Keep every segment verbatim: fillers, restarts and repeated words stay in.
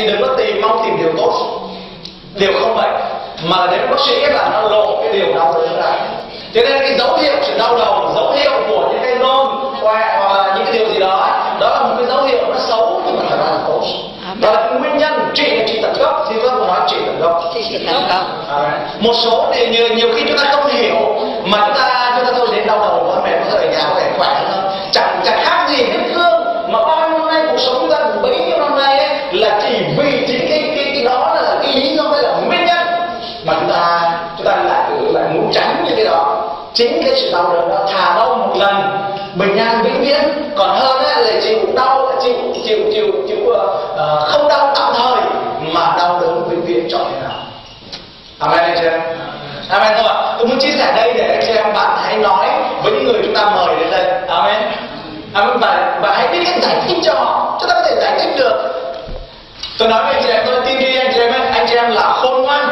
thì đừng có tìm mong tìm điều tốt, điều không vậy, mà là đến bác sĩ là nó lộ cái điều đau đớn ra. Cho nên cái dấu hiệu sự đau đầu, dấu hiệu của những cái nôn hoặc là những cái điều gì đó, đó là một cái dấu hiệu nó xấu nhưng mà thật ra là tốt. Đó là cái nguyên nhân. Trị là trị tận gốc, thì tôi cũng nói trị tận gốc. Trị tận gốc. Một số thì nhiều, nhiều khi chúng ta không hiểu mà chúng ta chúng ta thôi đến đau đầu quá mệt, có thể ở nhà có thể khỏe hơn, chẳng chẳng khác gì vết thương mà bao nhiêu năm nay cuộc sống chúng ta cũng bấy nhiêu năm nay ấy, là chỉ vì chính cái cái cái đó là cái lý do, đây là nguyên nhân mà chúng ta chúng ta lại lại muốn tránh những cái đó. Chính cái sự đau đớn đó, thà đau một lần bình an vĩnh viễn còn hơn ấy, là chịu đau chịu chịu chịu chịu uh, không đau tạm thời mà đau đớn vĩnh viễn cho thế nào. Amen anh chị em. Amen không ạ? Tôi muốn chia sẻ đây để anh chị em bạn hãy nói với những người chúng ta mời đến đây. Amen. Amen. Và, và hãy biết cách giải thích cho họ. Chúng ta có thể giải thích được. Tôi nói với anh chị em, tôi tin đi anh chị em, anh chị em là khôn ngoan,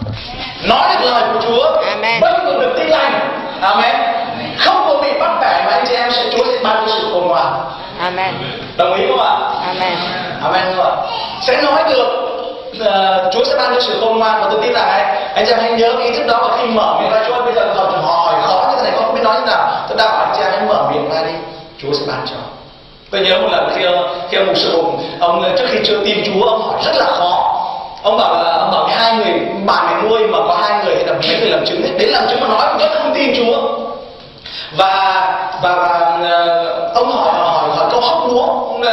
nói được lời của Chúa, vẫn còn được tin lành. Amen. Không có bị bắt bẻ mà anh chị em sẽ Chúa sẽ ban cho sự khôn ngoan. Amen. Đồng ý không ạ? Amen. Amen không ạ? Sẽ nói được, uh, Chúa sẽ ban cho sự khôn ngoan. Và tôi tin rằng ấy, anh chị em hãy nhớ ý thức đó. Và khi mở miệng ra, Chúa bây giờ còn họ hỏi khó như thế này không biết nói như nào, tôi đang hỏi anh chị em hãy mở miệng ra đi, Chúa sẽ ban cho. Tôi nhớ một lần khi khi ông mục sư Hùng, ông trước khi chưa tin Chúa, ông hỏi rất là khó. Ông bảo là ông bảo hai người bạn mẹ nuôi mà có hai người hay là mấy người làm chứng ấy, đến làm chứng mà nói vẫn không tin Chúa. Và và, và ông hỏi hỏi hỏi câu hóc búa.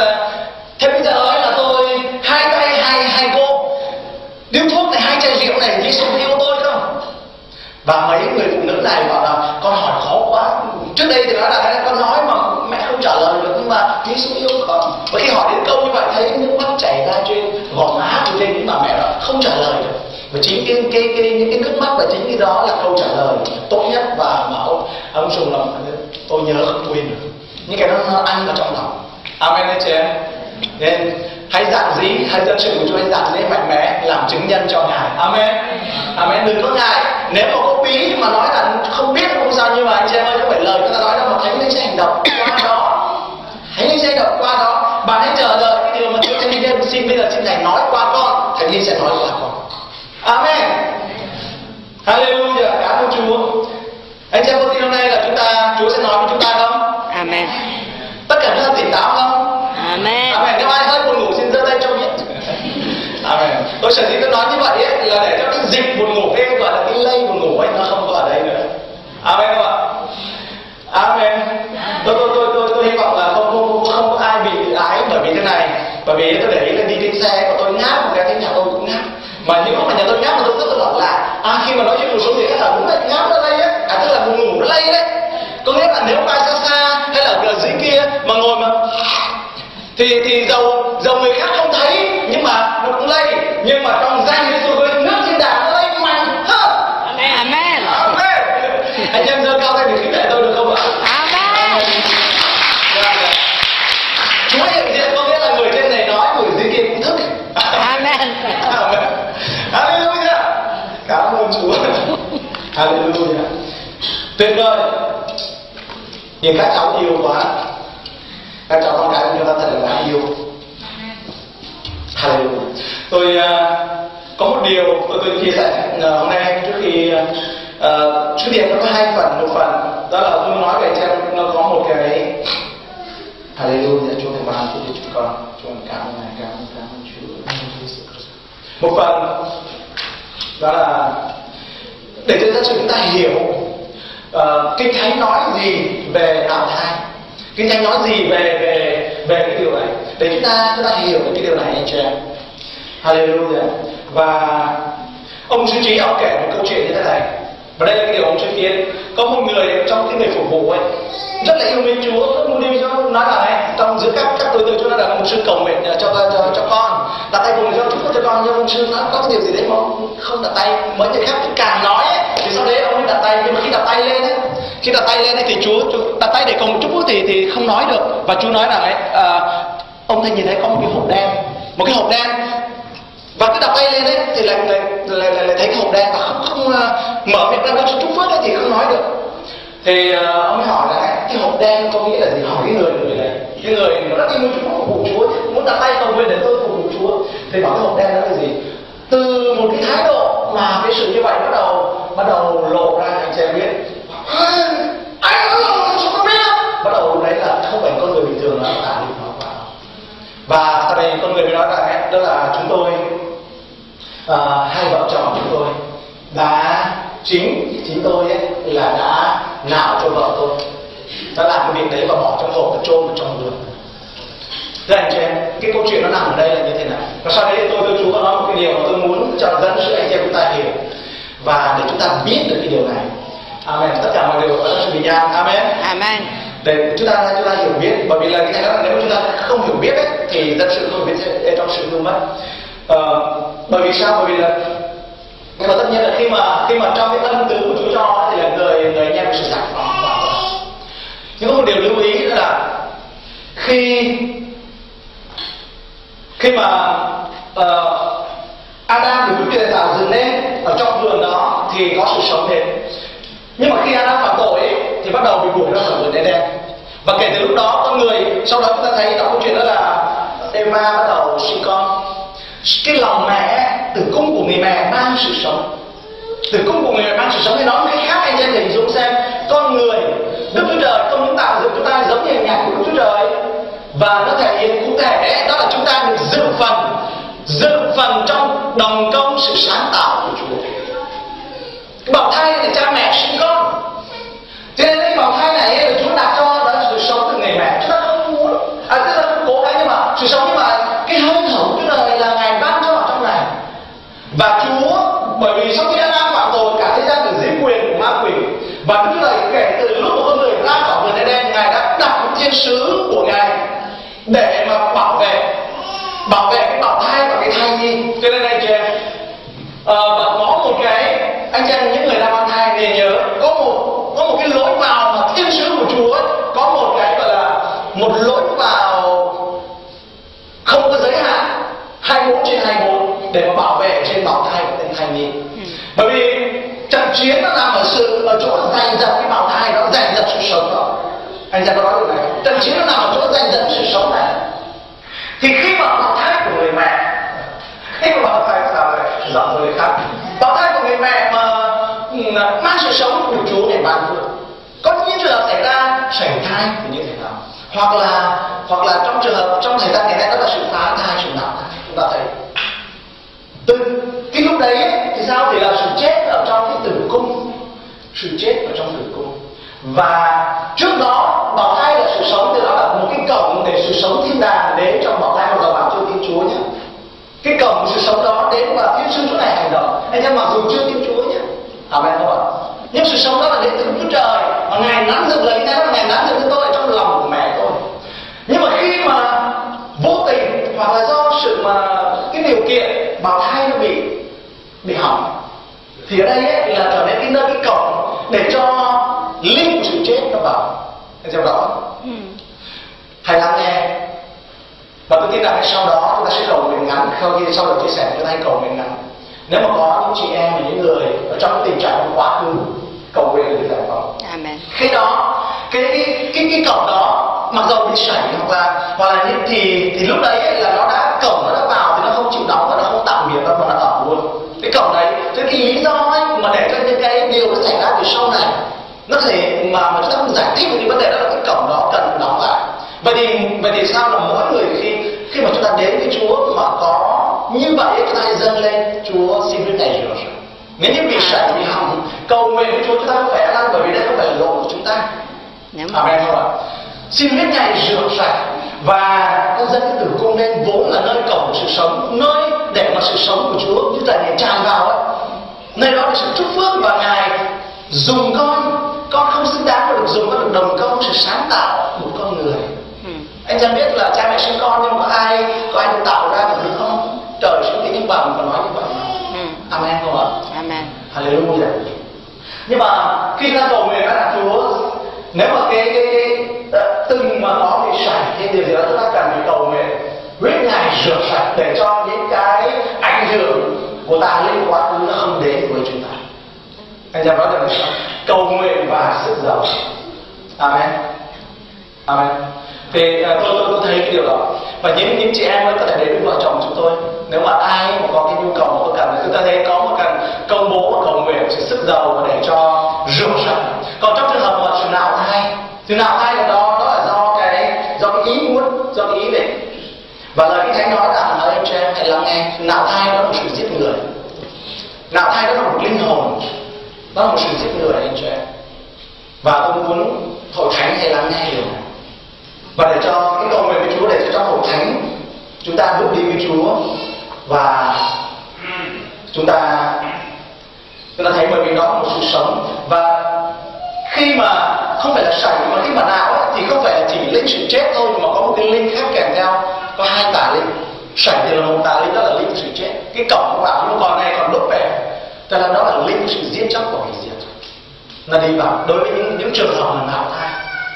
Thế bây giờ ấy là tôi hai tay hai hai cô điếu thuốc này, hai chai rượu này, Giêsu yêu tôi không? Và mấy người phụ nữ này bảo là con hỏi khó quá. Trước đây thì nói là con nói mà mẹ không trả lời được, nhưng mà Giêsu yêu con. Và khi hỏi đến câu như vậy thấy nước mắt chảy ra trên gò má của trên những bà mẹ đó không trả lời được. Và chính cái cái cái những cái nước mắt và chính cái đó là câu trả lời tốt nhất. Và mà ông ông Sùng là tôi nhớ không quên được. Những cái đó nó ăn vào trong lòng. Amen anh chị em. Nên hãy giản dĩ, hãy dân sự của Chúa hãy giản dĩ mạnh mẽ làm chứng nhân cho Ngài. Amen. Amen. Đừng có ngại. Nếu mà có bí mà nói là không biết không sao, nhưng mà anh chị em ơi, không phải lời chúng ta nói đâu mà Thánh Linh sẽ hành động qua đó. Thánh Linh sẽ hành động qua đó. Bạn hãy chờ đợi cái điều mà Chúa Thánh Linh xin bây giờ xin Ngài nói qua con, Thánh Linh sẽ nói qua con. Amen. Hallelujah. Cảm ơn Chúa. Anh chị em có tin hôm nay là chúng ta Chúa sẽ nói với chúng ta không? Amen. Tất cả chúng ta tỉnh táo không? Amen. Amen. Nếu ai hơi buồn ngủ xin giơ tay cho biết. Amen. Tôi sở dĩ tôi nói như vậy ấy, là để cho cái dịch buồn ngủ, cái gọi là cái lây buồn ngủ ấy nó không có ở đây nữa. Amen không ạ? Amen. Tôi tôi tôi tôi, tôi hy vọng là không không không có ai bị ái bởi vì thế này. Bởi vì tôi để ý là đi trên xe của tôi ngáp một cái, cái nhà tôi cũng ngáp. Mà những lúc mà nhà tôi ngáp mà tôi rất là lạ. À khi mà nói chuyện một số người khác là đúng là ngáp nó lây á, à tức là buồn ngủ nó lây đấy. Có nghĩa là nếu ai xa xa hay là ở dưới kia mà ngồi mà thì thì dầu dầu người khác không thấy nhưng mà nó cũng lây. Nhưng mà trong danh Giêsu với nước trên đàn nó lây mạnh hơn. Amen. Amen. Anh em giơ cao tay để khích lệ tôi được không ạ? Amen. Chúa hiện diện có nghĩa là người trên này nói, người dưới kia cũng thức. Amen. Amen. Hallelujah. Cảm ơn Chúa. Hallelujah. Tuyệt vời. Nhìn các cháu yêu quá. Các cháu con cái của chúng ta thật là đáng yêu. Hallelujah. Tôi uh, có một điều tôi tôi chia sẻ uh, hôm nay trước khi uh, chú điểm nó có hai phần. Một phần đó là tôi nói về cho nó có một cái Hallelujah. Chúa thầy ban cho chúng con. Chúa cảm ơn Ngài, cảm ơn cảm ơn Chúa. Một phần đó là để cho chúng ta hiểu uh, Kinh Thánh nói gì về đạo thai, Kinh Thánh nói gì về về về cái điều này, để chúng ta chúng ta hiểu được cái điều này anh chị em. Hallelujah. Và ông Chúa Trí ông kể một câu chuyện như thế này, và đây là cái điều ông chứng kiến. Có một người trong cái người phục vụ ấy rất là yêu mến Chúa, rất muốn đi cho nói là ấy, trong giữa các các đối tượng Chúa nói là một sư cầu nguyện cho cho cho con đặt tay cùng cho chúc phúc cho con, nhưng ông sư nói có cái điều gì đấy mà không đặt tay. Mấy người khác càng nói ấy, thì sau đấy ông đặt tay, nhưng mà khi đặt tay lên ấy, khi đặt tay lên ấy, thì Chúa, Chúa đặt tay để cùng chúc phúc thì thì không nói được. Và Chúa nói là ấy, à, ông thấy nhìn thấy có một cái hộp đen, một cái hộp đen, và cứ đặt tay lên ấy thì lại lại lại, lại, lại thấy cái hộp đen và không không uh, mở miệng ra cho chúc phúc ấy thì không nói được. Thì uh, ông mới hỏi là cái hộp đen có nghĩa là gì? Hỏi cái người người này, cái người nó rất yêu chúc phúc phục vụ Chúa, muốn đặt tay cầu nguyện để tôi phục vụ Chúa. thì bảo cái hộp đen đó là gì? Từ một cái thái độ mà cái sự như vậy bắt đầu bắt đầu lộ ra, anh chị em biết anh không biết bắt đầu đấy là không phải con người bình thường nó tả định nó vào. Và sau đây con người mới nói rằng đó là chúng tôi uh, hai vợ chồng chúng tôi đã chính chính tôi ấy là đã nạo cho vợ tôi, đã làm cái việc đấy và bỏ trong hộp và chôn vào trong vườn. Thế anh chị em, cái câu chuyện nó nằm ở đây là như thế nào? Và sau đấy tôi tôi chú có nói một cái điều mà tôi muốn cho dẫn sự anh chị em chúng ta hiểu và để chúng ta biết được cái điều này. Amen. Tất cả mọi điều ở trong sự bình an. Amen. Amen. Để chúng ta chúng ta hiểu biết, bởi vì là cái này đó là nếu chúng ta không hiểu biết ấy, thì dân sự không hiểu biết sẽ trong sự hư mất. Ờ, bởi vì sao? Bởi vì là nhưng mà tất nhiên là khi mà khi mà trong cái ân tứ của Chúa cho thì là người người anh em sự giải phóng. Nhưng có một điều lưu ý là khi khi mà uh, Adam được Chúa Trời tạo dựng nên ở trong vườn đó thì có sự sống đến. Nhưng mà khi Adam phạm tội ấy, thì bắt đầu bị đuổi ra khỏi vườn Eden. Và kể từ lúc đó con người, sau đó chúng ta thấy trong câu chuyện đó là Eva bắt đầu sinh con. Cái lòng mẹ, tử cung của người mẹ mang sự sống. Tử cung của người mẹ mang sự sống. Thì nói một cách khác anh em hình dung xem, con người Đức Chúa Trời không những tạo dựng chúng ta giống như hình ảnh của Đức Chúa Trời, và nó thể hiện cụ thể đó là chúng ta được dự phần dự phần trong đồng công sự sáng tạo của Chúa. Cái bào thai là cha mẹ sinh con, cho nên cái bào thai này là Chúa đặt cho đó là sự sống từ người mẹ. Chúng ta không muốn, à tức là không cố gắng, nhưng mà sự sống, nhưng mà cái hơi thở của Chúa Trời là Ngài ban cho ở trong này. Và Chúa bởi vì sau khi Adam phạm tội, cả thế gian được dưới quyền của ma quỷ, và Đức Chúa Trời kể từ lúc con người ra khỏi vườn Eden, Ngài đã đặt những thiên sứ của Ngài để mà bảo vệ bảo vệ cái bào thai và cái thai nhi. Cho nên anh chị em, à, và có một cái anh chị em, những người đang mang thai nên nhớ có một có một cái lối vào mà thiên sứ của Chúa ấy, có một cái gọi là một lối vào không có giới hạn, hai mươi bốn trên hai mươi bốn để mà bảo vệ trên bào thai của thai nhi. Bởi vì trận chiến nó nằm ở sự ở chỗ giành giật cái bào thai đó, giành giật sự sống đó. Anh em có nói được này, trận chiến nó nằm ở chỗ giành giật sự sống này. Thì khi mà bào thai của người mẹ, khi mà bào thai sao vậy? Giọng người khác. Bào thai của người mẹ mà mang sự sống của Chúa để ban phước. Có những trường hợp xảy ra sảy thai thì như thế nào? Hoặc là hoặc là trong trường hợp trong thời gian ngày nay đó là sự phá thai, sự nạo thai. Chúng ta thấy từ cái lúc đấy thì sao? Thì là sự chết ở trong cái tử cung, sự chết ở trong tử cung. Và trước đó bào thai là sự sống, thì đó là một cái cổng để sự sống thiên đàng đến trong bào thai. Hoặc là bạn chưa tin Chúa nhé, cái cổng sự sống đó đến và thiên sứ chỗ này hành động. Anh em mặc dù chưa tin Chúa nhé, amen không ạ? Nhưng sự sống đó là đến từ Chúa Trời, và Ngài nắn dựng lấy thế, Ngài nắn dựng cho tôi ở trong lòng của mẹ tôi. Nhưng mà khi mà vô tình hoặc là do sự mà cái điều kiện bào thai nó bị bị hỏng, thì ở đây ấy, là trở nên cái nơi cái cổng để cho linh của sự chết nó vào. Anh xem rõ ừ. Hãy lắng nghe. Và tôi tin rằng sau đó chúng ta sẽ cầu nguyện ngắn. Khi sau lần chia sẻ chúng ta hãy cầu nguyện ngắn. Nếu mà có những chị em và những người ở trong tình trạng quá khứ, cầu nguyện để giải phóng. Amen. Khi đó cái cái cái, cái cổng đó mặc dù bị sảy hoặc là hoặc là những thì thì lúc đấy là nó đã cổng nó đã vào thì nó không chịu đóng và nó không tạm biệt đâu mà nó ở luôn cái cổng đấy. Thế thì lý do ấy mà để cho những cái điều nó xảy ra từ sau này nó thể mà mà chúng ta không giải thích được cái vấn đề đó là cái cổng đó cần đóng lại. Vậy thì vậy thì sao là mỗi người khi khi mà chúng ta đến với Chúa mà có như vậy chúng ta hãy dâng lên Chúa xin huyết này rửa sạch. Nếu như bị sảy bị hỏng, cầu nguyện với Chúa chúng ta không phải ăn, bởi vì đây không phải là lỗi của chúng ta. Amen không ạ? Xin huyết này rửa sạch và con dân cái tử cung lên vốn là nơi cổng sự sống, nơi để mà sự sống của Chúa như là để tràn vào ấy. Nơi đó là sự chúc phước và Ngài dùng con, con không xứng đáng mà được dùng, con được đồng công sự sáng tạo một con người. Ừ. Anh chẳng biết là cha mẹ sinh con nhưng mà có ai có ai được tạo ra được không? Trời xuống cái những bằng và nói như vậy. Ừ. Amen không ạ? Amen. Hallelujah. Nhưng mà khi ta cầu nguyện là Chúa, nếu mà cái cái cái từng mà có bị sảy hay điều gì đó chúng ta cần phải cầu nguyện huyết Ngài rửa sạch để cho những cái ảnh hưởng của tà linh quá khứ nó không đến với chúng ta. Anh em nói được sao? Cầu nguyện và sức giàu. Amen. Amen. Thì à, tôi, tôi tôi thấy cái điều đó. Và những những chị em mới có thể đến với vợ chồng chúng tôi. Nếu mà ai mà có cái nhu cầu mà tôi cần, chúng ta thấy có một cần công bố và cầu nguyện sự sức giàu và để cho rượu rặng. Còn trong trường hợp mà sự nạo thai, sự nạo thai là đó đó là do cái do cái ý muốn, do cái ý định. Và lời Kinh Thánh nói rằng ở anh chị em hãy lắng nghe, nạo thai đó là một sự giết người. Nạo thai đó là một linh hồn, đó là một sự giết người anh chị em. Và tôi muốn hội thánh hãy lắng nghe điều này. Và để cho cái cầu nguyện với Chúa, để cho trong hội thánh chúng ta bước đi với Chúa và chúng ta chúng ta thấy bởi vì đó là một sự sống. Và khi mà không phải là sảy mà khi mà nạo ấy, thì không phải là chỉ linh sự chết thôi, mà có một cái linh khác kèm theo, có hai tà linh. Sảy thì là một tà linh, đó là linh sự chết. Cái cổng nó bảo nó còn này còn đốt về, cho nên đó là linh sự giết chóc và hủy diệt. Là đi vào đối với những những trường hợp là nạo thai.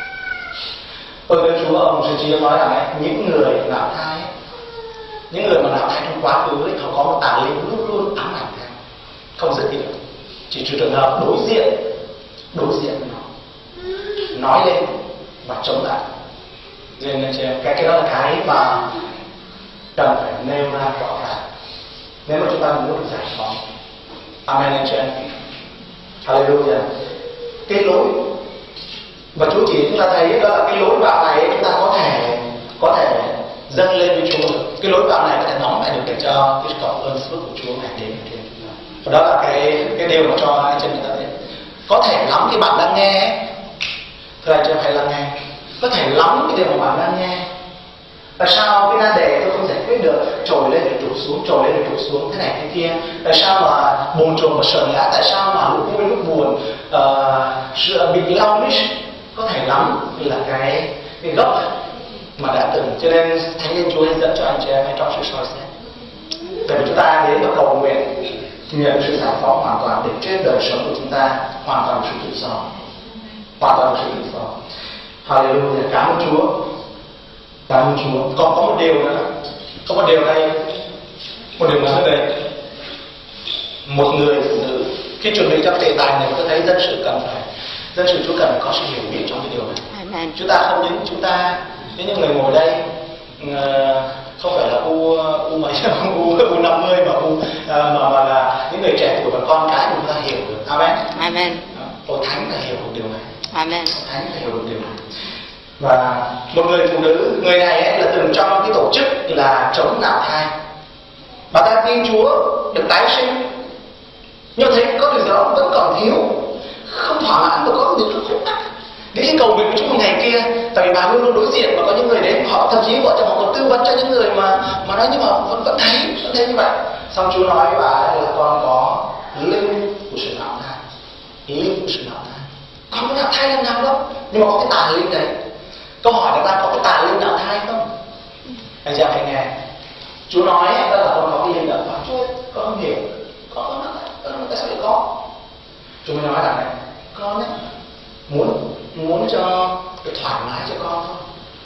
Tôi với Chúa ông sư Chia nói rằng ấy, những người nạo thai ấy, những người mà nạo thai trong quá khứ ấy, họ có một tà linh luôn luôn ám ảnh theo, không dứt đi được. Chỉ trừ trường hợp đối diện đối diện với nó, nói lên và chống lại. Nên cái cái đó là cái mà cần phải nêu ra rõ ràng nếu mà chúng ta muốn được giải phóng. Amen anh chị em. Hallelujah. Cái lối và Chúa chỉ chúng ta thấy đó là cái lối vào này chúng ta có thể có thể dâng lên với Chúa. Cái lối vào này có thể đóng lại được để cho cái cầu ơn phước của Chúa ngày đến ngày đến. Và đó là cái cái điều mà cho anh chị em ta thấy. Có thể lắm cái bạn đang nghe, thưa anh chị em hãy lắng nghe. Có thể lắm cái điều mà bạn đang nghe. Tại sao cái nan đề tôi không giải quyết được, trồi lên để tụt xuống, trồi lên để tụt xuống, thế này thế kia. Tại sao mà bồn chồn và sờn ngã, tại sao mà lúc vui lúc buồn uh, bị lau mít. Có thể lắm là cái cái gốc mà đã từng. Cho nên Thánh Linh Chúa hướng dẫn cho anh chị em trong sự soi xét. Để chúng ta đến và cầu nguyện nhận sự giải phóng hoàn toàn để trên đời sống của chúng ta hoàn toàn sự tự do, hoàn toàn sự tự do. Hallelujah. Cảm ơn Chúa. Cảm ơn Chúa. Còn có một điều nữa, có một điều đây, một điều nữa đây. Một người phụ nữ khi chuẩn bị cho đề tài này, tôi thấy dân sự cần phải dân sự Chúa cần phải có sự hiểu biết trong cái điều này. Amen. Chúng ta không những chúng ta những những người ngồi đây không phải là u u mấy u u năm mươi mà u mà mà là những người trẻ tuổi và con cái chúng ta hiểu được. Amen. Amen. Hội thánh là hiểu được điều này. Amen. Hội thánh là hiểu được điều này. Và một người phụ nữ, người này ấy, là từng trong cái tổ chức là chống nạo thai. Bà ta tin Chúa được tái sinh, nhưng thấy có điều đó vẫn còn thiếu, không thỏa mãn và có điều đó khúc mắc. Đến khi cầu nguyện với Chúa một ngày kia, tại vì bà luôn luôn đối diện và có những người đến, họ thậm chí vợ chồng họ còn tư vấn cho những người mà mà nói nhưng mà vẫn vẫn thấy vẫn thấy như vậy. Xong Chúa nói với bà là con có linh của sự nạo thai, linh của sự nạo thai. Con có nạo thai lần nào đâu, nhưng mà có cái tà linh đấy. Câu hỏi là ta có cái tà linh nạo thai không? Anh chị em hãy nghe. Chúa nói đó là con có cái linh nạo thai. Chúa con không hiểu, con có nạo thai, con tại sao lại có? Chúa mới nói rằng này, con ấy muốn muốn cho được thoải mái cho con thôi.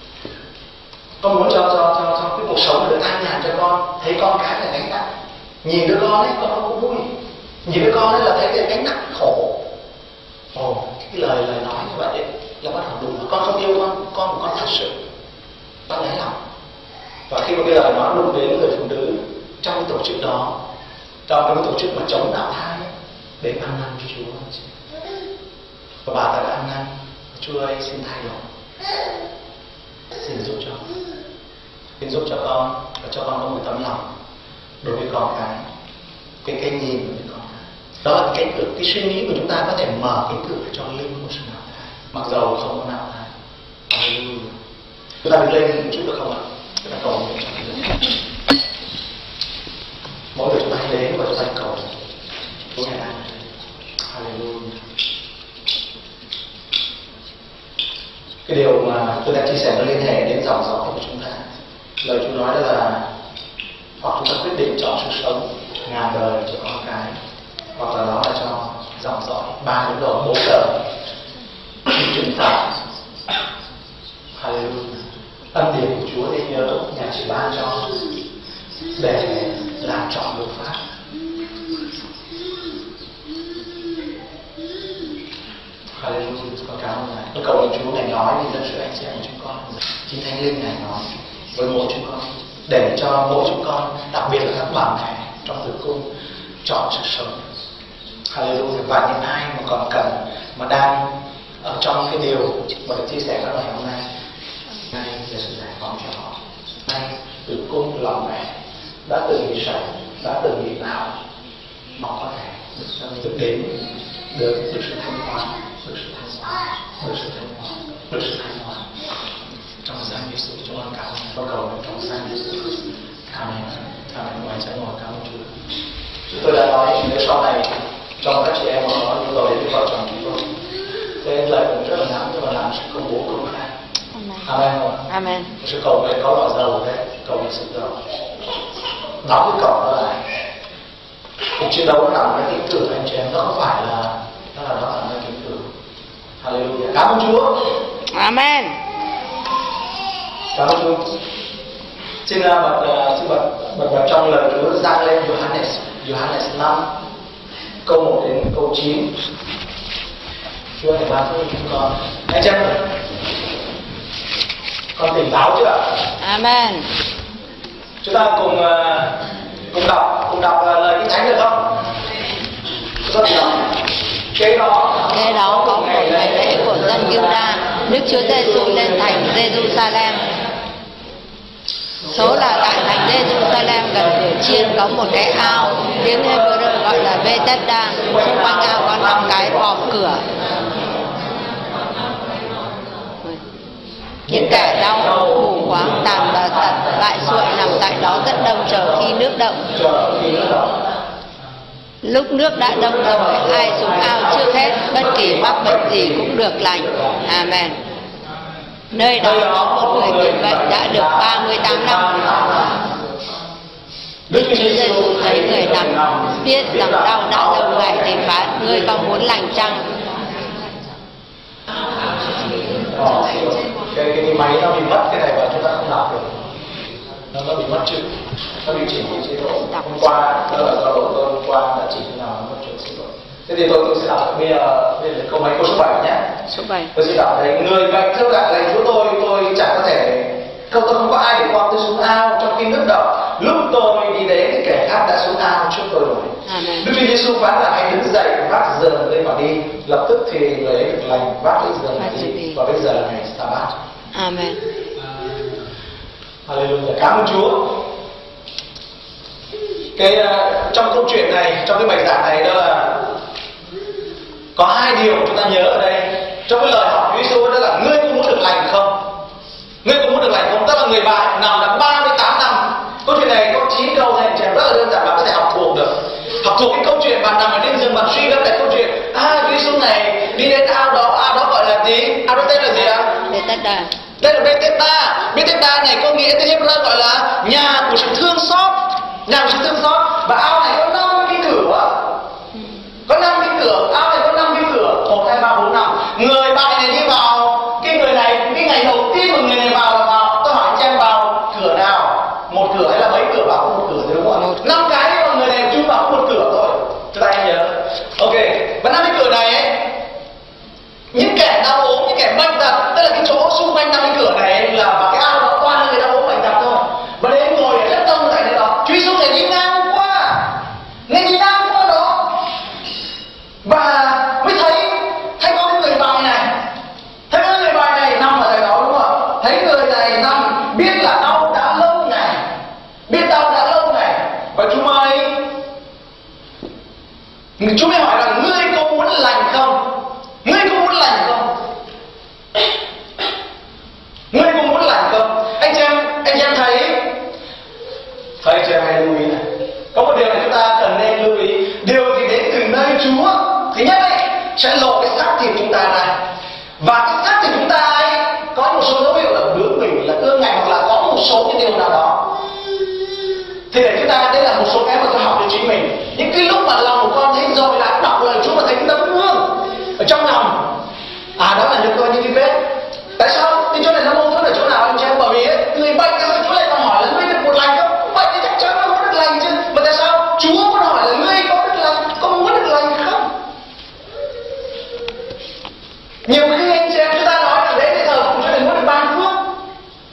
Con muốn cho cho cho, cho cái cuộc sống được thanh nhàn cho con, thấy con cái là gánh nặng. Nhìn đứa con ấy con cũng vui, nhìn đứa con ấy là thấy cái gánh nặng khổ. Ồ, cái lời lời nói như vậy ấy, là bắt đầu đúng. Con không yêu con, con của con thật sự, con lấy lòng. Và khi mà cái lời nói đụng đến người phụ nữ trong cái tổ chức đó, trong cái tổ chức mà chống nạo thai, đến ăn năn cho Chúa. Và bà ta đã ăn năn, Chúa ơi xin thay đổi, xin giúp cho, xin giúp cho con và cho con có một tấm lòng đối với con cái, cái cái nhìn đối với con cái. Đó là cái cánh cửa, cái suy nghĩ của chúng ta có thể mở cái cửa cho linh của sự nạo thai, mặc dầu không có nạo thai. Hallelujah. Chúng ta đứng lên một chút được không ạ? Chúng ta cầu nguyện cho mình. Mỗi người chúng ta hãy đến và chúng ta cầu Chúa ngày nay. Hallelujah. Cái điều mà tôi đã chia sẻ nó liên hệ đến dòng dõi của chúng ta. Lời Chúa nói đó là hoặc chúng ta quyết định chọn sự sống ngàn đời cho con cái, hoặc là đó là cho dòng dõi ba đến đời, bốn đời chúng ta. Hallelujah. Ân điển của Chúa để nhớ nhà chỉ ban cho để làm chọn luật pháp. Hallelujah. Con cảm ơn Ngài. Tôi cầu nguyện Chúa Ngài nói với dân sự anh chị em của chúng con. thì Thánh Linh này nói với mỗi chúng con, để cho mỗi chúng con, đặc biệt là các bà mẹ trong tử cung, chọn sự sống. Hallelujah. Và những ai mà còn cần, mà đang ở trong cái điều mà được chia sẻ các ngày hôm nay, nay là sự giải phóng cho họ. Nay tử cung lòng mẹ đã từng bị sảy, đã từng bị nào, mà có thể được, được đến được, được sự thanh hóa, được sự thanh hóa, được sự thanh hóa, được sự thanh hóa. Trong danh Giêsu chúng con cảm ơn và cầu nguyện trong danh Giêsu. Amen. Amen. Ngoài trái ngồi cảm ơn Chúa. Chúng tôi đã nói nếu sau này trong các chị em mà có nhu cầu đến với vợ chồng chúng tôi, cái lời cũng rất là ngắn nhưng mà làm sự công bố công khai. Amen không? Amen. Sự cầu nguyện có lọ dầu đấy, cầu nguyện sự dầu. Đóng cái cổng đó lại. Cuộc chiến đấu nó nằm ở cái tính cử anh chị em, nó không phải là nó là nó nằm ở cái tính cử. Hallelujah. Cảm ơn Chúa. Amen. Cảm ơn Chúa. Xin uh, bật uh, xin bật bật vào trong lời Chúa giăng lên Johannes Johannes năm câu một đến câu chín. Chúa hãy ban phước chúng con. Anh chị em, con tỉnh táo chưa? Amen. Chúng ta cùng uh, cùng đọc cùng đọc uh, lời Kinh Thánh được không? Chúng ta cùng đọc. Kế đó Kế đó có một ngày lễ của dân Giu-đa, Đức Chúa Giêsu lên thành Giê-ru-sa-lem. Số là tại thành Giê-ru-sa-lem gần cửa chiên có một cái ao, tiếng Hebrew gọi là Bethesda. Xung quanh ao có năm cái vòm cửa. Những kẻ đau mù quáng tàn và tật bại xuội nằm tại đó rất đông, chờ khi nước động. Lúc nước đã đông rồi, ai xuống ao trước hết, bất kỳ mắc bệnh gì cũng được lành. Amen. Nơi đó có một người bị bệnh đã được ba mươi tám năm. Đức Chúa Giêsu thấy người nằm, biết rằng đau đã lâu ngày thì phán: ngươi có muốn lành chăng? Ờ, cái, cái máy nó bị mất cái này và chúng ta không đọc được, nó, nó bị mất chữ, nó bị chỉnh cái chế độ. Hôm qua đó là do lỗi tôi, hôm qua đã chỉnh thế nào nó mất chữ, xin lỗi. Thế thì tôi, tôi sẽ đọc bây giờ, bây giờ câu mấy câu số bảy nhé. Số bảy. Tôi sẽ đọc đấy. Người bệnh thưa lại lạy Chúa tôi, tôi chẳng có thể, không tôi không có ai để quăng tôi xuống ao trong khi nước động. Lúc tôi đi đến thì kẻ khác đã xuống ao trước tôi rồi. Amen. Đức Chúa Giêsu phán là hãy đứng dậy, vác giường lên mà đi. Lập tức thì người ấy được lành, vác lấy giường mà đi. Và bây giờ là ngày Sa-bát. Amen. Hallelujah. Cảm ơn Chúa. Cái uh, trong câu chuyện này, trong cái bài giảng này đó là có hai điều chúng ta nhớ ở đây. Trong cái lời hỏi Chúa Giêsu đó là ngươi có muốn được lành không? Ngươi có muốn được lành không? Tức là người bạn nằm đã ba mươi tám năm. Câu chuyện này có chín câu này trẻ rất là đơn giản, bạn có thể học thuộc được. Học thuộc cái câu chuyện bạn nằm ở trên giường, bạn suy ngẫm lại câu chuyện. À, Chúa Giêsu này đi đến ao đó, ao đó gọi là gì? Ao đó tên là gì ạ? Bethesda. Đây là Bethesda. Bethesda này có nghĩa tiếng Hebrew gọi là nhà của sự thương xót, nhà của sự thương xót. Và ao này có năm cái cửa, có năm cái cửa, ao này có năm cái cửa, một hai ba bốn năm. Người bạn này đi vào, cái người này cái ngày đầu tiên mà người này vào là vào. Tôi hỏi anh em vào cửa nào? Một cửa hay là mấy cửa? Vào một cửa thì đúng không? Năm cái mà người này chui vào một cửa thôi. Cho ta anh nhớ. Ok. Và năm cái cửa này ấy, những kẻ đau ốm, những kẻ bệnh tật, tức là cái chỗ xung quanh năm cái cửa này là và cái ao đó toàn là người đau ốm bệnh tật thôi. Và đến ngồi ở rất đông tại nơi đó. Chúa Giêsu này đi ngang qua, nên đi ngang qua đó và mới thấy thấy có cái người bệnh này, thấy có người bệnh này nằm ở tại đó đúng không? Thấy người này nằm biết là đau đã lâu ngày, biết đau đã lâu ngày và Chúa mới Chúa mới hỏi là ngươi có muốn lành không? Ngươi có muốn lành không? Ngươi có muốn lành không? Anh chị em, anh chị em thấy, thấy anh chị em hãy lưu ý này. Có một điều này chúng ta cần nên lưu ý. Điều gì đến từ nơi Chúa, thứ nhất ấy, sẽ lộ cái xác thịt chúng ta ra. Và cái xác thịt chúng ta ấy, có một số dấu hiệu là bướng bỉnh, là ương ngạnh, hoặc là có một số cái điều nào đó. Thì để chúng ta, đây là một số cái mà tôi học cho chính mình. Những cái lúc mà lòng của con thấy rồi lại đọc lời Chúa và thấy cái tấm gương ở trong lòng, à đó là được coi những cái vết. Tại sao cái chỗ này nó mâu thuẫn ở chỗ nào anh chị em? Bởi vì ấy, người bệnh cái Chúa lại còn hỏi là ngươi được một lành không? Bệnh thì chắc chắn nó có được lành chứ. Mà tại sao Chúa muốn hỏi là ngươi có được lành, có muốn được lành không? Nhiều khi anh chị em chúng ta nói là đến bây giờ cũng cho nên muốn được ban phước,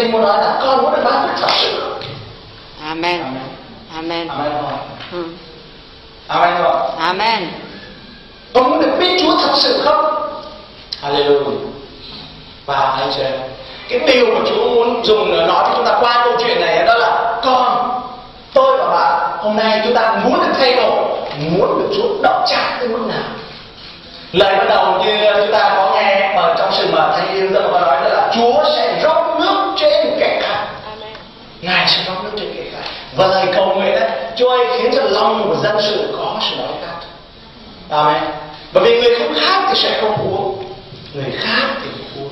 Linh muốn nói là con muốn được ban phước thật sự. Amen. Amen. Amen không? Ừ. Amen không? Amen. Con muốn được biết Chúa thật sự không? Hallelujah. Và anh chị em, cái điều mà Chúa muốn dùng nói cho chúng ta qua câu chuyện này đó là con, tôi và bạn hôm nay chúng ta muốn được thay đổi, muốn được Chúa động chạm tới mức nào. Lời bắt đầu như chúng ta có nghe mà trong sự mà thầy Yên rất là nói đó là Chúa sẽ rót nước trên kẻ khác. Ngài sẽ rót nước trên kẻ khác. Và lời cầu nguyện đó, Chúa ơi khiến cho lòng của dân sự có sự đói khát. Amen. Bởi vì người không khát thì sẽ không uống, người khát thì uống.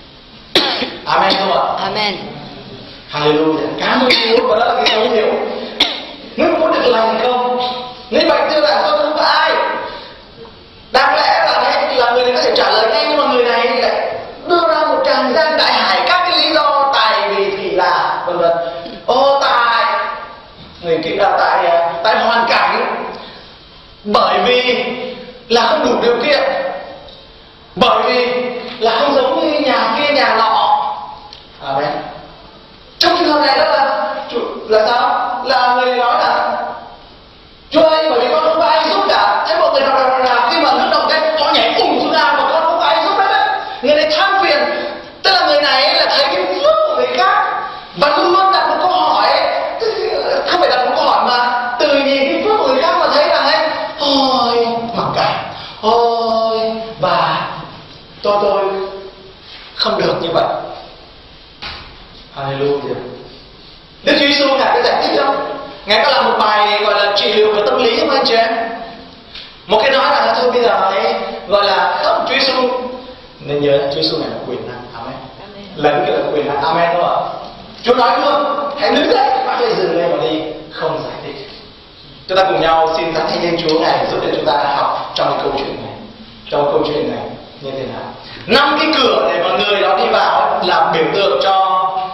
Amen không ạ? Amen. Hallelujah. Cảm ơn Chúa. Và đó là cái dấu hiệu. Ngươi muốn được lành không? Ngươi bệnh tiêu là tôi không có ai. Đáng lẽ là đấy, là người này có thể trả lời ngay, nhưng mà người này lại đưa ra một tràng gian đại hải các cái lý do tại vì thì là vân vân. Ô tại người kia là tại tại hoàn cảnh, bởi vì là không đủ điều kiện, bởi vì là không giống như nhà kia nhà nọ. Amen. Trong trường hợp này đó là là sao? Là người nói là Chúa ơi, bởi vì con không có ai giúp cả. Thế mọi người nào nào nào khi mà nước động cái họ nhảy ủng xuống ra mà con không có ai giúp hết đấy. Người này than phiền, tức là người này là thấy cái phước của người khác và luôn luôn đặt một câu hỏi, không phải đặt một câu hỏi mà từ nhìn cái phước của người khác mà thấy rằng ấy, ôi mặc cảm, ôi và tôi tôi không được như vậy. Hallelujah. Đức Chúa Giêsu ngài có giải thích không? Ngài có làm một bài gọi là trị liệu về tâm lý không anh chị em? Một cái nói là thôi bây giờ ấy gọi là không, Chúa Giêsu nên nhớ Chúa Giêsu ngài có quyền năng. Amen. Lần cái là quyền năng. Amen đúng không ạ? Chúa nói luôn, hãy đứng dậy, bắt lấy dừng lên và đi, không giải thích. Chúng ta cùng nhau xin thánh thánh danh Chúa ngài giúp để chúng ta học trong cái câu chuyện này. Trong câu chuyện này như thế nào? Năm cái cửa để mà người đó đi vào là biểu tượng cho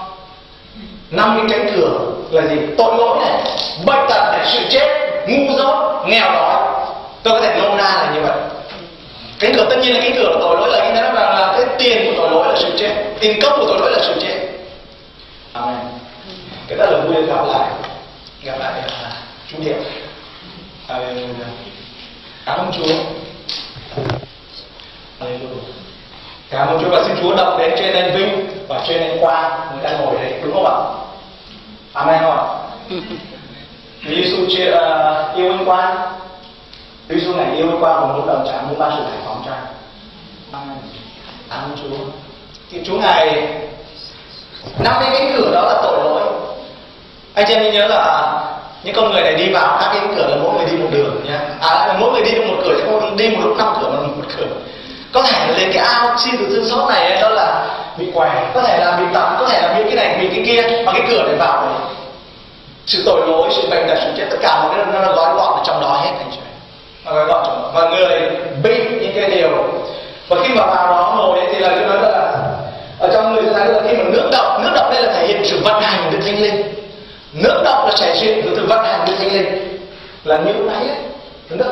năm cái cánh cửa là gì? Tội lỗi này, bệnh tật này, sự chết, ngu dốt, nghèo đói. Tôi có thể nôm na là như vậy. Cánh cửa tất nhiên là cánh cửa của tội lỗi là như thế, là, là cái tiền của tội lỗi là sự chết, tiền công của tội lỗi là sự chết. Amen. Cái đó là vui được gặp lại, gặp lại là chú Điệp. Amen. Cảm ơn Chúa. Hallelujah. Cảm ơn Chúa và xin Chúa động đến trên anh Vinh và trên anh Quang, người ta ngồi đấy, đúng không ạ? Amen không ạ? Chúa Giêsu chia uh, yêu anh Quang, Chúa Giêsu này yêu anh Quang và muốn đồng chạm muốn ban sự giải phóng cho anh. Amen. Cảm ơn Chúa. Thì Chúa ngài năm cái cánh cửa đó là tội lỗi. Anh chị em nhớ là những con người này đi vào các cánh cửa là mỗi người đi một đường nhé. À, mỗi người đi một cửa chứ không đi một lúc năm cửa mà một cửa. Có thể là lên cái ao xin từ thương xót này đó là bị què, có thể là bị tật, có thể là bị cái này bị cái kia, mà cái cửa để vào đấy sự tội lỗi, sự bệnh tật, sự chết, tất cả một cái nó gói gọn ở trong đó hết anh chị. Nó gói gọn trong đó. Và người bị những cái điều và khi mà vào đó ngồi thì là tôi nói là ở trong người ta là khi mà nước động, nước động đây là thể hiện sự vận hành của Đức Thánh Linh. Nước động là thể hiện của sự vận hành của Đức Thánh Linh là như nãy ấy, nước.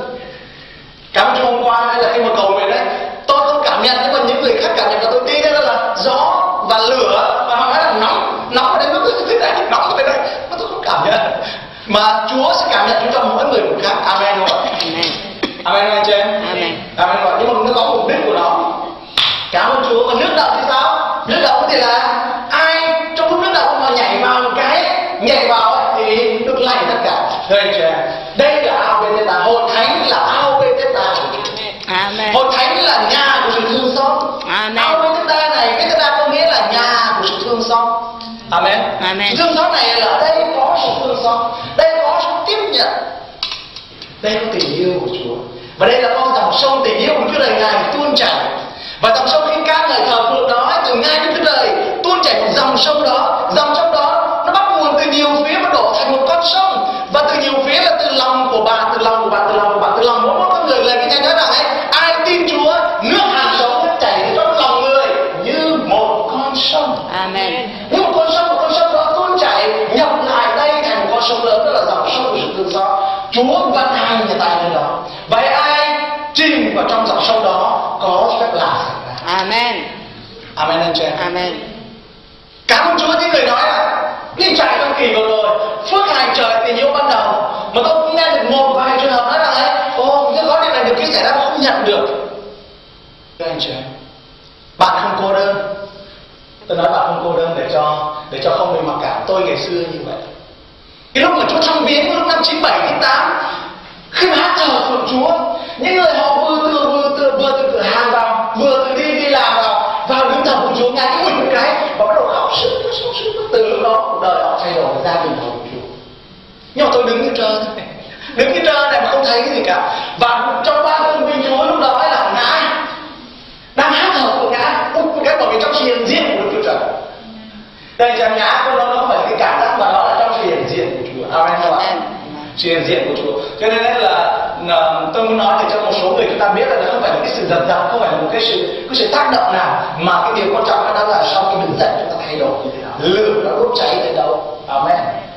Cảm ơn Chúa hôm qua hay là khi mà cầu nguyện đấy, tôi không cảm nhận nhưng mà những người khác cảm nhận là tôi tin đó là gió và lửa và họ nói là nóng, nóng ở đây nước thế này, nóng ở đây này, mà tôi không cảm nhận. Mà Chúa sẽ cảm nhận chúng cho mỗi người một khác. Amen không ạ? Amen. Amen anh chị em. Amen. Amen không ạ? Nhưng mà nó có mục đích của nó. Cảm ơn Chúa. Còn nước động thì sao? Nước động thì là ai trong lúc nước động mà nhảy vào một cái, nhảy vào ấy, thì được lành tất cả. Thưa anh chị em, đây là ao Bethesda, hội thánh là ao Bethesda. Amen. Hội thánh là nhà của sự thương xót. Amen. Ao Bethesda này, Bethesda có nghĩa là nhà của sự thương xót. Amen. Amen. Sự thương xót này là ở đây có sự thương xót, đây có sự tiếp nhận, đây có tình yêu của Chúa, và đây là con dòng sông tình yêu của Chúa đời Ngài tuôn chảy. Và dòng sông khi ca ngợi thờ phượng đó từ ngay đến Chúa đời tuôn chảy một dòng sông đó, dòng sông đó nó bắt nguồn từ nhiều phía và đổ thành một con sông, và từ nhiều phía là từ lòng của bạn, từ lòng của bạn, từ lòng của bạn, từ lòng mỗi một con người. Lời Kinh Thánh nói rằng ấy, ai tin Chúa, nước hạt giống nó chảy trong lòng người như một con sông. Amen. Như một con sông, một con sông đó tuôn chảy nhập lại đây thành một con sông lớn, đó là dòng sông của sự thương xót. Chúa vận hành nhà tài nơi đó. Vậy ai chìm vào trong dòng sông đó có phép lạ xảy ra. Amen. Amen anh chị em. Amen. Cảm ơn Chúa những người nói là đi trải trong kỳ vừa rồi phước hạnh trở lại tình yêu ban đầu, mà tôi cũng nghe được một vài trường hợp nói rằng ấy, ô cái gói này được cái xảy ra không nhận được. Các anh chị em, bạn không cô đơn. Tôi nói bạn không cô đơn để cho để cho không bị mặc cảm. Tôi ngày xưa như vậy. Cái lúc mà Chúa thăm viếng lúc năm chín bảy chín tám, khi mà hát thờ phượng Chúa, những người họ vừa từ vừa từ vừa từ cửa hàng vào, vừa từ đi đi làm vào, vào đứng thờ phượng Chúa, nghe cái mình một cái và bắt đầu khóc sướt sướt sướt. Từ lúc đó cuộc đời họ thay đổi, gia đình thờ phượng Chúa. Nhưng mà tôi đứng như trơ thôi, đứng như trơ này mà không thấy cái gì cả. Và trong ban công viên Chúa lúc đó ấy là ngã đang hát thờ phượng ngã, một cái bởi vì trong sự hiện diện của Đức Chúa Trời. Đây là ngã của nó, nó không phải là cái cảm giác mà nó là trong sự hiện diện của Chúa. Amen các bạn. Sự hiện diện của Chúa. Cho nên là, là tôi muốn nói để cho một số người chúng ta biết là nó không phải là cái sự dần dần, không phải là một cái sự cái sự tác động nào, mà cái điều quan trọng đó là sau khi mình dậy chúng ta thay đổi như thế nào, lửa nó đốt cháy tới đâu. Amen.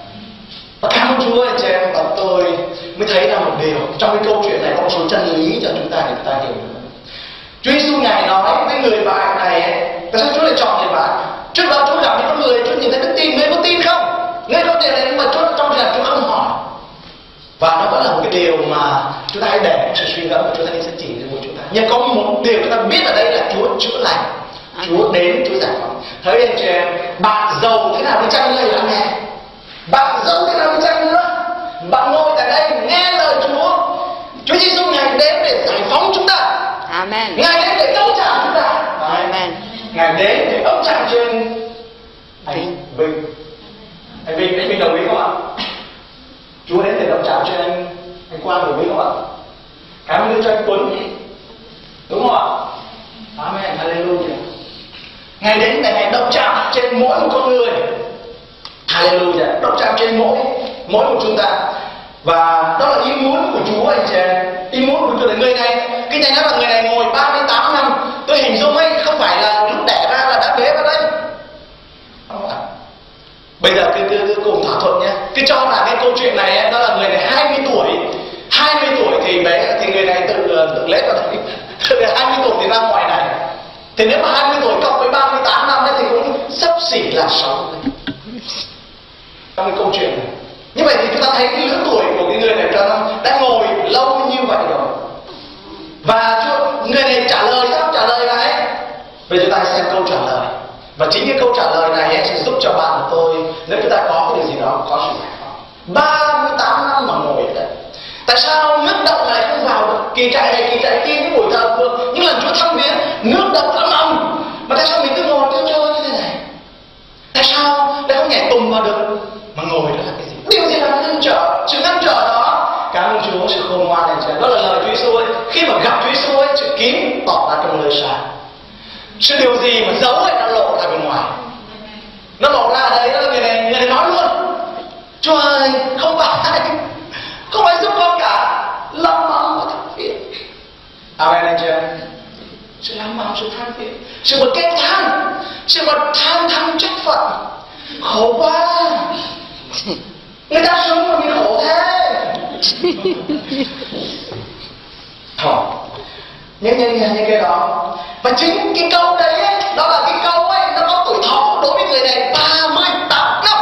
Và cảm ơn Chúa anh chị em, và tôi mới thấy ra một điều trong cái câu chuyện này có một số chân lý cho chúng ta để chúng ta hiểu được. Chúa Giêsu ngài nói với người bạn này ấy, tại sao Chúa lại chọn người bạn? Trước đó Chúa gặp những con người, Chúa nhìn thấy đức tin, người có tin không? Người có tiền này, nhưng mà Chúa trong trường Chúa không hỏi. Và nó vẫn là một cái điều mà chúng ta hãy để sự suy ngẫm của chúng ta đi sẽ chỉ cho một chúng ta. Nhưng có một điều chúng ta biết ở đây là Chúa chữa lành, Chúa đến, Chúa giải phóng. Thấy anh chị em, bạn giàu thế nào đi chăng nữa lắng nghe, bạn giàu thế nào đi chăng nữa, bạn ngồi tại đây nghe lời Chúa. Chúa Giêsu ngài đến để giải phóng chúng ta. Amen. Ngài đến để đốc trả chúng ta. Amen. Ngài đến để đốc trả trên anh Vinh. Anh Vinh, anh Vinh đồng ý không ạ? Chúa đến để đốc trả trên anh anh Quang đồng ý không ạ? Cảm ơn Đức cho anh Tuấn. Đúng không ạ? Amen. Hallelujah. Ngài đến để ngài đốc trả trên mỗi một con người. Hallelujah. Đốc trả trên mỗi mỗi một chúng ta. Và đó là ý muốn của Chúa anh chị em. Ý muốn của Chúa là người này, cái này nói là người này ngồi ba mươi tám năm. Tôi hình dung ấy không phải là lúc đẻ ra là đã bế vào đây. Không ạ. Bây giờ cứ, cứ, cứ cùng thỏa thuận nhé. Cứ cho là cái câu chuyện này ấy, đó là người này hai mươi tuổi. hai mươi tuổi thì bé thì người này tự tự lết vào đây. hai mươi tuổi thì ra ngoài này. Thì nếu mà hai mươi tuổi cộng với ba mươi tám năm ấy, thì cũng xấp xỉ là sáu mươi. Trong cái câu chuyện này. Như vậy thì chúng ta thấy cái lứa tuổi của cái người này đã ngồi lâu như vậy rồi. Và người này trả lời sao? Trả lời là ấy. Bây giờ chúng ta xem câu trả lời. Và chính cái câu trả lời này ấy, sẽ giúp cho bạn của tôi, nếu chúng ta có cái điều gì đó có sự giải phóng. ba mươi tám năm mà ngồi ở đây. Tại sao nước động lại không vào được? Kỳ trại này, kỳ trại kia, cái buổi thờ phượng, những lần Chúa thăm viếng, nước động ấm ấm. Mà tại sao mình cứ ngồi cứ chơi như thế này? Tại sao lại không nhảy tùng vào được? Mà ngồi đó là cái gì? Điều gì là ngăn trở? Sự ngăn trở đó, cảm ơn Chúa, sự khôn ngoan này. Đó là lời Chúa Giêsu ấy. Khi mà gặp Chúa Giêsu ấy, sự kín tỏ ra trong lời sáng. Sự điều gì mà giấu ấy nó lộ ra bên ngoài. Nó lộ ra ở đây, đó là người này, người này nói luôn. Chúa ơi, không phải, không phải giúp con cả. Lắm mắm và than phiền. Amen anh chị em. Sự lắm mắm, sự than phiền, sự một kêu than, sự một than thăng trách phận. Khổ quá. Người ta sống mà mình khổ thế. Thôi, nhưng nhưng như cái đó. Và chính cái câu đấy ấy, đó là cái câu ấy, nó có tuổi thọ đối với người này ba mươi tám năm.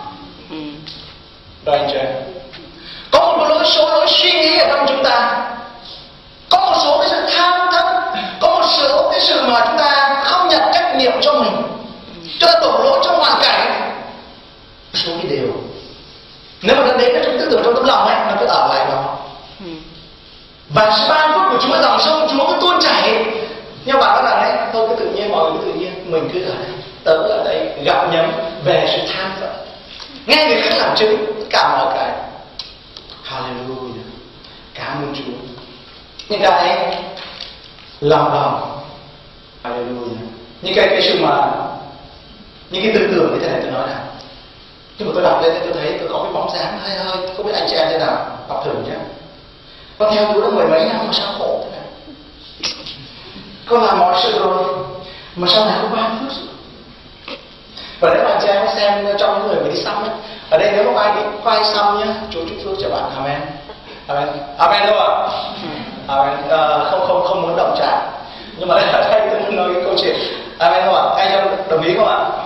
Rồi anh chị em, có một lối số lối suy nghĩ ở trong chúng ta, có một số cái sự tham thất, có một số cái sự mà chúng ta không nhận trách nhiệm cho mình, chúng ta đổ lỗi trong hoàn cảnh. Số cái điều nếu mà nó đến nó trong tư tưởng trong tấm lòng ấy, nó cứ ở lại đó. Và sự ban phước của Chúa, dòng sông Chúa cứ tuôn chảy. Nhưng bạn nói rằng ấy, tôi cứ tự nhiên, mọi người cứ tự nhiên, mình cứ ở đây, tớ ở đây gặp nhấm về sự than phận, nghe người khác làm chứng tất cả mọi cái. Hallelujah. Cảm ơn Chúa. Những cái lòng lòng. Hallelujah. Những cái cái sự mà những cái tư tưởng như thế này tôi nói nào. Nhưng mà tôi đọc lên tôi thấy tôi có cái bóng dáng hơi hơi, không biết anh chị em thế nào, đọc thử nhé. Con theo Chúa đã mười mấy năm mà sao khổ thế này? Con làm mọi sự rồi mà sau này không ban phước sự. Và nếu bạn chị em xem trong những người mà đi xăm ấy, ở đây nếu có ai đi quay xăm nhé, Chúa chúc phước cho bạn. Amen. Amen. Amen đâu ạ? Amen. À, không không không muốn động chạm. Nhưng mà đây ở đây tôi muốn nói cái câu chuyện. Amen không ạ? Anh em đồng ý không ạ?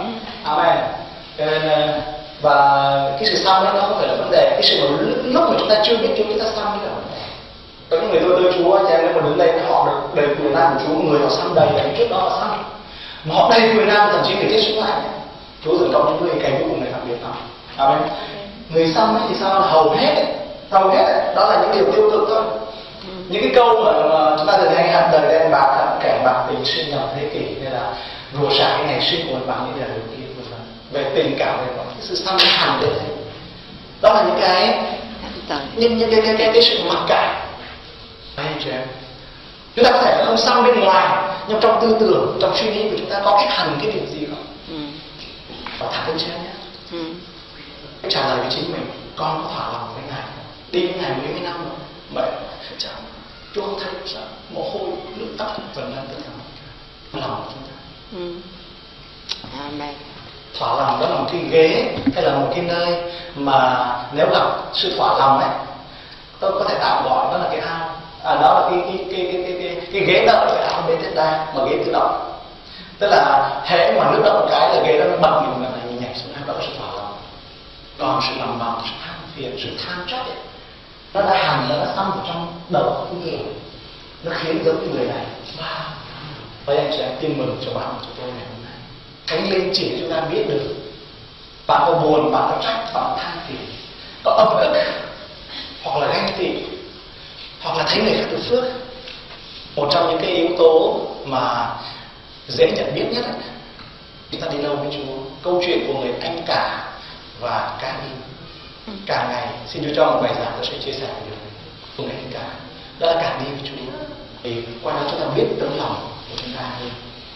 Amen. Cho nên và cái sự xăm ấy nó không phải là vấn đề. Cái sự mà lúc mà chúng ta chưa biết Chúa chúng ta xăm mới là vấn đề. Có những người tôi tôi Chúa, cho nên mà đứng đây họ được đầy quyền năng của Chúa, người họ xăm đầy cái trước đó họ xăm, mà họ đầy quyền năng thậm chí người chết sống lại. Chúa dừng công chúng người cái cuối cùng này đặc biệt lắm. Amen. Người xăm ấy thì sao? Hầu hết ấy, hầu hết ấy, đó là những điều tiêu cực thôi. Những cái câu mà, mà chúng ta thường hay hạt đời đen bạc, hạt kẻ bạc tình sinh nhầm thế kỷ, nên là rùa xả cái ngày sinh của bạn như là điều kia vân vân. Về tình cảm, về cái sự xăm hẳn đấy, đó là những cái những những cái cái cái, cái sự mặc cảm. Đấy anh chị em, chúng ta có thể không xăm bên ngoài, nhưng trong tư tưởng, trong suy nghĩ của chúng ta có cái hằn cái điều gì không? Ừ. Và thẳng anh chị em nhé. Ừ. Trả lời với chính mình, con có thỏa lòng với Ngài, đi với Ngài mấy mươi năm rồi, vậy chẳng Chúa không thấy sao mồ hôi nước mắt vần lên tất cả lòng của chúng ta. Ừ. Amen. Thỏa lòng đó là một cái ghế hay là một cái nơi mà nếu gặp sự thỏa lòng ấy, tôi có thể tạm gọi đó là cái ao, à, đó là cái cái cái cái cái cái, cái ghế đậu cái ao bên trên ta mà ghế tự động, tức là hễ mà nước động cái là ghế đó nó bật mình là nhảy nhảy xuống, đó là sự thỏa lòng. Còn sự lòng vòng, sự tham phiền, sự tham trách ấy, nó đã hằn, nó đã xăm vào trong đầu của người, nó khiến giống như người này. Wow. Vậy anh chị em tin mừng cho bạn của tôi ngày hôm nay. Thánh Linh chỉ cho chúng ta biết được bạn có buồn, bạn có trách, bạn có than phiền, có ấm ức, hoặc là ganh tị, hoặc là thấy người khác được phước. Một trong những cái yếu tố mà dễ nhận biết nhất ấy, chúng ta đi lâu với Chúa. Câu chuyện của người anh cả và Ca Ni. Cả ngày xin Chúa cho một bài giảng tôi sẽ chia sẻ về điều này. Của người anh cả đó là Ca Ni với Chúa. Thì qua đó chúng ta biết tấm lòng của chúng ta hơn.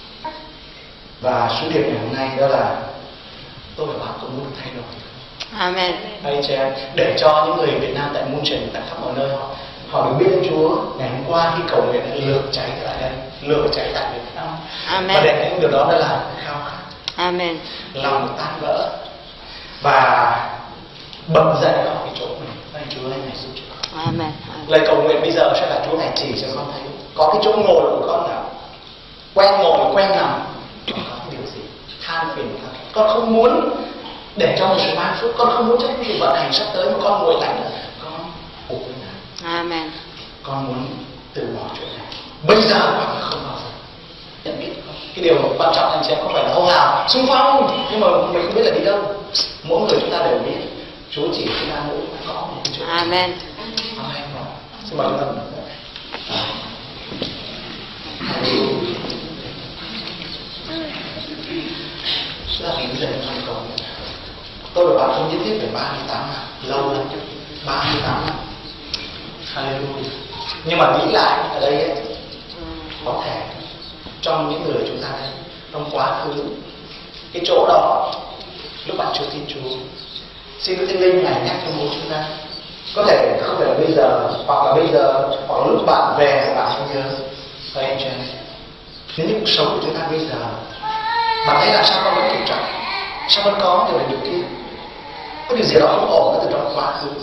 Và số điểm ngày hôm nay đó là tôi và bạn cũng muốn được thay đổi. Amen. Hay chị em, để cho những người Việt Nam tại Munchen, tại khắp mọi nơi họ họ được biết đến Chúa. Ngày hôm qua khi cầu nguyện lửa cháy tại đây, lửa cháy tại Việt Nam. Amen. Và để những điều đó đó là khao khát. Amen. Lòng tan vỡ và bật dậy khỏi cái chỗ mình. Này Chúa ơi, này giúp Chúa. Amen. Lời cầu nguyện bây giờ sẽ là Chúa này chỉ cho con thấy có cái chỗ ngồi của con nào, quen ngồi quen nằm, con có cái điều gì than phiền, con không muốn để cho một sự ban phước, con không muốn cho cái sự vận hành sắp tới mà con ngồi lạnh là con ủ với Ngài. Amen. Con muốn từ bỏ chuyện này bây giờ hoặc là không bao giờ. Nhận biết không? Cái điều quan trọng anh chị em không phải là hô hào xung phong, nhưng mà mình không biết là đi đâu. Mỗi người chúng ta đều biết Chúa chỉ chúng ta mỗi có một cái chuyện. Amen. Amen. Xin mời chúng ta. Rất là hiểu dần trong cầu nguyện. Tôi và bạn không nhất thiết phải ba mươi tám năm, lâu lắm chứ, ba mươi tám năm. Hallelujah. Nhưng mà nghĩ lại ở đây ấy, có thể trong những người chúng ta đây, trong quá khứ, cái chỗ đó lúc bạn chưa tin Chúa, xin Đức Thánh Linh này nhắc cho mỗi chúng ta. Có thể không phải là bây giờ, hoặc là bây giờ, hoặc là lúc bạn về bạn không nhớ. Thôi anh chị em, nếu như cuộc sống của chúng ta bây giờ bạn thấy là sao con vẫn kịp trọng, sao vẫn có điều này điều kia, có điều gì đó không ổn từ trong quá khứ,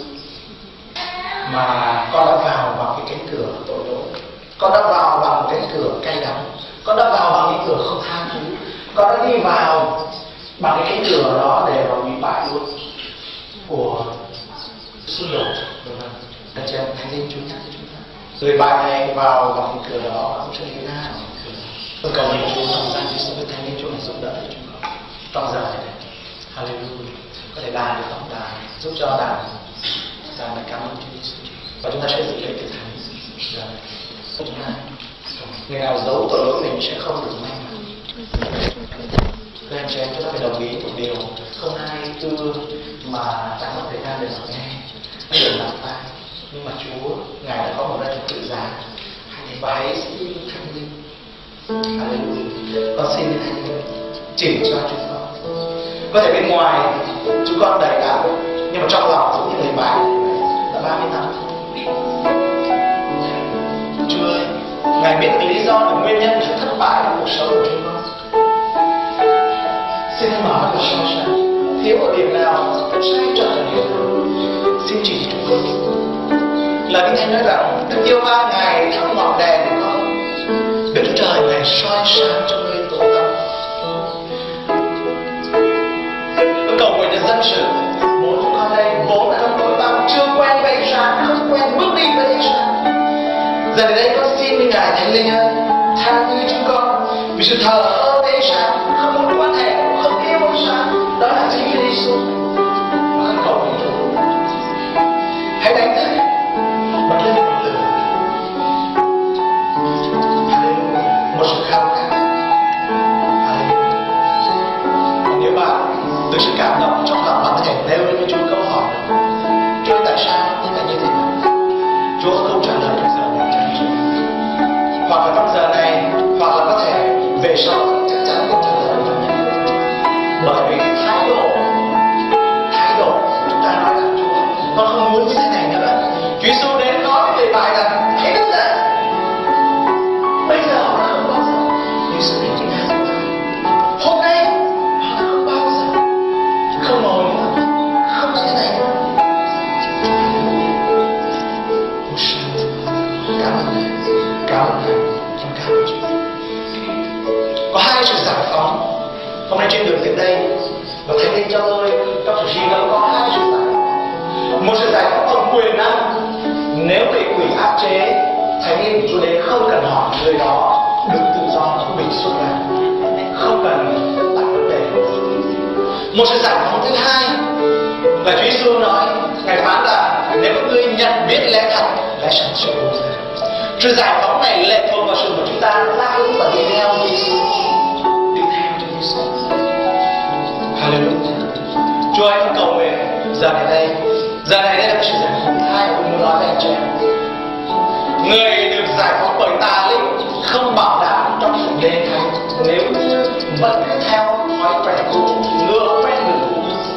mà con đã vào bằng cái cánh cửa tội lỗi, con đã vào bằng một cánh cửa cay đắng, con đã vào bằng cái cửa không tha thứ, con đã đi vào bằng cái cánh cửa đó để vào bị bại luôn của xung đột, đúng không? Anh chị em Thánh Linh Chúa nhắc cho chúng ta, người bạn này vào bằng cái cửa đó không cho chúng ta. Tôi cầu nguyện Chúa trong gian Chúa xin Thánh Linh Chúa này giúp đỡ cho chúng con trong giờ này. Hallelujah. Có thể đàn được tổng đàn giúp cho đàn đàn này cảm ơn Chúa Giêsu và chúng ta sẽ dự lễ thực hành. Rồi, chúng ta người nào giấu tội lỗi mình sẽ không được may mắn. Thưa anh chị em, chúng ta phải đồng ý một điều, không ai tư mà chẳng có thời gian để mà nghe, để làm tai. Nhưng mà Chúa Ngài đã có một nơi tự giá và hãy xin Thánh Linh. Hallelujah. Con xin Thánh Linh chỉ cho chúng con. Có thể bên ngoài chúng con đầy áp, nhưng mà trong lòng cũng như người bạn là ba mươi tám. Chúa ơi, Ngài biết lý do và nguyên nhân sự thất bại trong cuộc sống của chúng con. Xin Hãy mở mắt cho soi thiếu ở điểm nào sai trật ở điểm nào, xin chỉ chúng con. Lời Kinh Thánh nói rằng Đức Giê-hô-va Ngài thắp ngọn đèn của con, Đức Trời Ngài soi sáng cho người tội tâm. Giờ đến đây con xin với Ngài Thánh Linh ơi, tha thứ chúng con vì sự thờ ơ tế sản, không muốn quan hệ, không yêu ông sản, đó là chính Chúa Giêsu. Con cầu nguyện Chúa, hãy đánh thức bật lên một lửa, một sự khao khát. Còn nếu bạn từ sự cảm động trong lòng bạn có thể nêu lên với Chúa câu hỏi: Chúa tại sao tất cả như thế này? Chúa không trả lời trong giờ này cho Chúa. Hoặc là trong giờ này, hoặc là có thể về sau chắc chắn không trả lời trong giờ này. Bởi vì cái thái độ, thái độ chúng ta nói là Chúa, con không muốn như thế này nữa. Chúa Giêsu đến nói với người bài rằng hãy đứng dậy. Bây giờ hoặc là không bao giờ. Nhưng sự đến chính là hôm nay hoặc là không bao giờ. Không ngồi nữa, không như thế này nữa. Cảm ơn Thầy, cảm ơn Thầy, con cảm ơn Chúa. Có hai sự giải phóng. Hôm nay trên đường đến đây, và Thầy Linh cho tôi trong sự suy ngẫm có hai sự giải phóng. Một sự giải phóng trong quyền năng. Nếu bị quỷ áp chế, Thầy Linh của Chúa đến không cần hỏi người đó được tự do của mình xuất ra, không cần đặt vấn đề. Một sự giải phóng thứ hai là Chúa Giêsu nói, Ngài phán là nếu ngươi nhận biết lẽ thật, lẽ sống sự buông ra. Sự giải phóng này lệ thuộc vào sự mà chúng ta đáp ứng và đi theo Chúa Giêsu, đi theo Chúa Giêsu. Hallelujah. Chúa ơi, con cầu nguyện giờ này đây, giờ này đây là cái sự giải phóng thứ hai của muốn nói với anh chị em. Người được giải phóng bởi tà linh không bảo đảm trong sự đền thánh nếu như vẫn theo thói quen cũ, ngựa quen người cũ.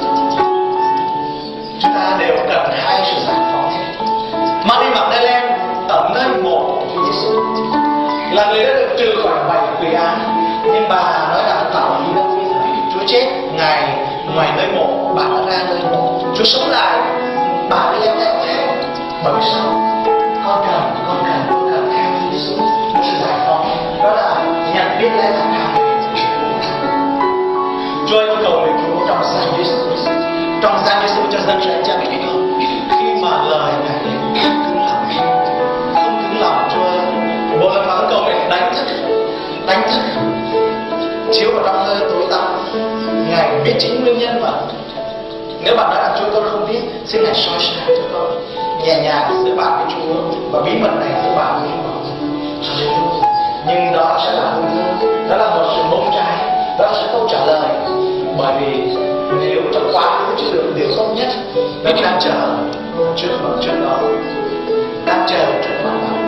Chúng ta đều cần hai sự giải phóng hết. Mary Magdalene ở nơi mộ của Chúa Giêsu là người đã được trừ khỏi bảy quỷ ám, nhưng bà nói rằng bảo đi đâu bây giờ? Chúa chết, ngài ngoài nơi mộ, bà đã ra nơi mộ. Chúa sống lại, bà đã leo theo theo. Bởi sao? Con cần, con cần, con cần theo Chúa Giêsu. Một sự giải phóng đó là nhận biết lẽ thật hàng về Chúa. Chúa ơi, con cầu nguyện Chúa trong danh Giêsu Christ, trong danh Giêsu cho dân trẻ cha mẹ con, khi mà lời Ngài đến không cứng lòng, không cứng lòng Chúa ơi, một lần nữa cầu nguyện đánh thức, đánh thức, chiếu vào trong nơi tối tăm. Ngài biết chính nguyên nhân mà. Nếu bạn nói là Chúa con không biết, xin Ngài soi sáng cho con, nhẹ nhàng giữa bạn với Chúa và bí mật này giữa bạn với Chúa. Nhưng đó sẽ là đó là một sự mong trái, đó là sự câu trả lời. Bởi vì nếu trong quá khứ chưa được điều tốt nhất, nó đang chờ trước mặt trước đó, đang chờ trước mặt đó.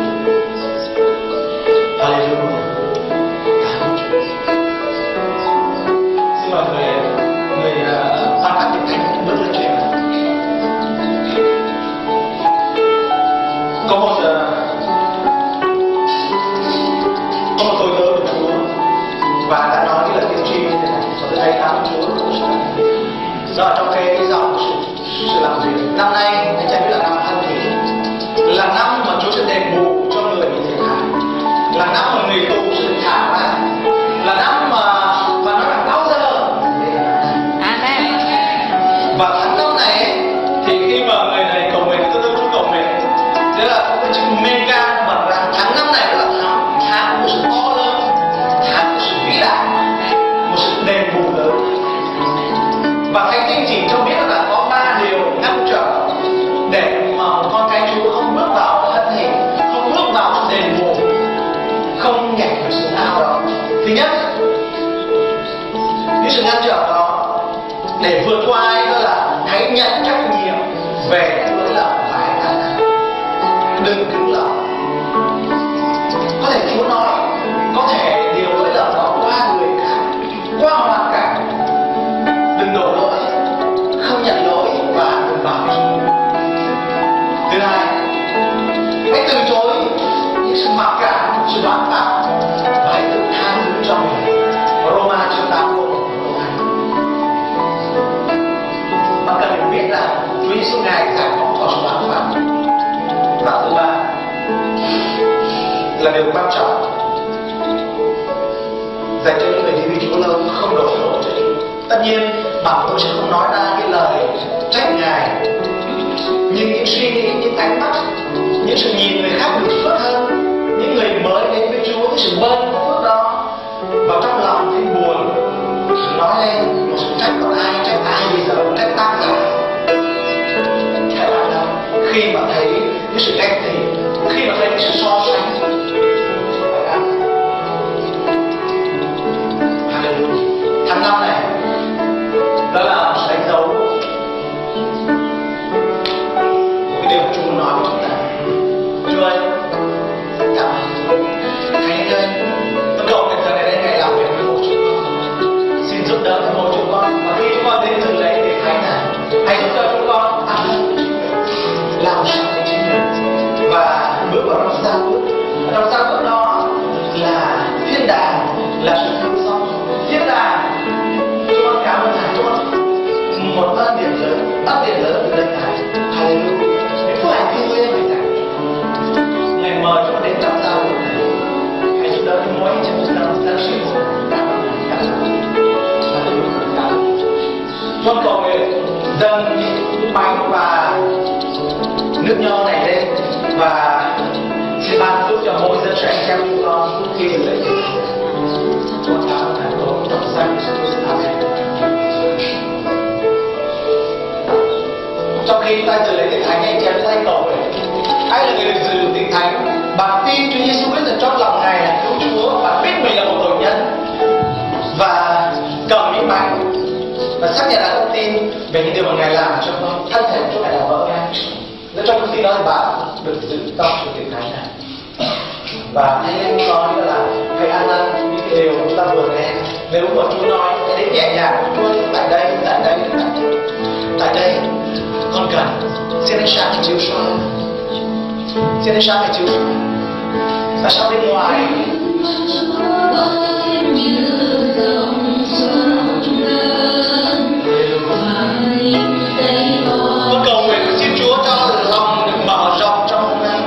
Hallelujah. Cảm ơn Chúa. Xin mời người người ban phát tiếng Thánh bước lên chuyện. Có một có một tôi nhớ của Chúa và đã nói cái lời tiên tri như thế này, và tôi thấy cảm ơn Chúa cũng sẽ đó là trong cái, cái dòng sự, sự làm việc. Năm nay anh cha biết là năm thân thì là năm mà Chúa sẽ đền bù cho người bị thiệt hại, là năm mà người tù sẽ thả ra, là năm mà mà nó là bao giờ. Amen. Và tháng năm này ấy, thì khi mà người này cầu nguyện, tôi tôi Chúa cầu nguyện, thế là cái chữ mega bật ra. Tháng năm này là tháng tháng của sự to lớn, tháng của sự vĩ đại, một sự đền bù lớn. Và Thánh Kinh chỉ cho biết là có ba điều ngăn trở để mà con cái Chúa không bước vào thân hình, không bước vào sự đền bù, không nhảy vào sự ao đó. Thứ nhất, những sự ngăn trở đó để vượt qua ai đó là hãy nhận trách nhiệm về cái lỗi lầm mà hãy ăn năn. Đừng cứng lòng. Có thể Chúa nói, có thể điều lỗi lầm đó qua người khác, qua hoàn cảnh. Đừng đổ lỗi, không nhận lỗi và đừng bảo Chúa. Thứ hai, hãy từ chối những sự mặc cảm, sự đoán tạo và hãy tự tha thứ cho mình. Roma chương tám câu hai. Bạn cần phải biết là Chúa Giêsu Ngài giải phóng khỏi sự đoán tạo. Và thứ ba là điều quan trọng dành cho những người đi với Chúa lâu, không đổ lỗi cho Chúa. Tất nhiên bạn tôi sẽ không nói ra cái lời trách Ngài, nhưng những suy nghĩ, những ánh mắt, những sự nhìn người khác được tốt hơn nói lên một sự trách còn ai, trách ai bây giờ, trách tác giả. Các bạn đâu? Khi mà thấy cái sự ganh tị, khi mà thấy cái sự so sánh, tháng năm này đó là sự đánh dấu một cái điều Chúa nói với chúng ta. Chúa ơi, cảm ơn Thánh ơi, tôi cầu nguyện giờ này đến ngày làm việc với mỗi chúng con, xin giúp đỡ cho mỗi chúng con, và khi chúng con đến dự lễ để Thánh này, hãy giúp đỡ chúng con ăn làm sao để chính mình và bước vào trong giao ước. Trong giao ước đó là thiên đàng, là sự cứu sống. Thiên đàng, chúng con cảm ơn Ngài, chúng con một ơn điển lớn, ơn điển lớn từ đây Ngài. Hallelujah. Những phước hạnh thiên liêng này Ngài. Ngài mời chúng con đến trong giao ước này. Hãy giúp đỡ mỗi anh chị em chúng ta đang sinh hoạt. Cảm ơn Ngài, cảm ơn Ngài. Hallelujah, cảm ơn. Chúng con cầu nguyện dâng những bánh và nước nho này lên và xin ban phước cho mỗi dân trẻ em chúng con khi dự lễ. Chúng con cảm ơn Ngài trong danh Jesus. Amen. Trong khi ta dự lễ tiệc thánh, anh chị em tay cầu nguyện. Ai là người được dự tiệc thánh? Bạn tin Chúa Giêsu Christ trong lòng Ngài là cứu Chúa, bạn biết mình là một tội nhân và cầm miếng bánh và xác nhận là con tin về những điều mà Ngài làm cho con, thân thể của Chúa Ngài đã vỡ ra. Nếu trong khi đó thì bạn được dự trong sự tiệc thánh này. Và Thánh Linh nói là hãy ăn năn những cái điều chúng ta vừa nghe. Nếu mà Chúa nói hãy đến nhẹ nhàng, Chúa tại đây, tại đây, tại đây con cần, xin ánh sáng Hãy chiếu soi, xin ánh sáng Hãy chiếu soi. Và sau bên ngoài con cầu nguyện xin Chúa cho lòng được mở rộng trong hôm nay.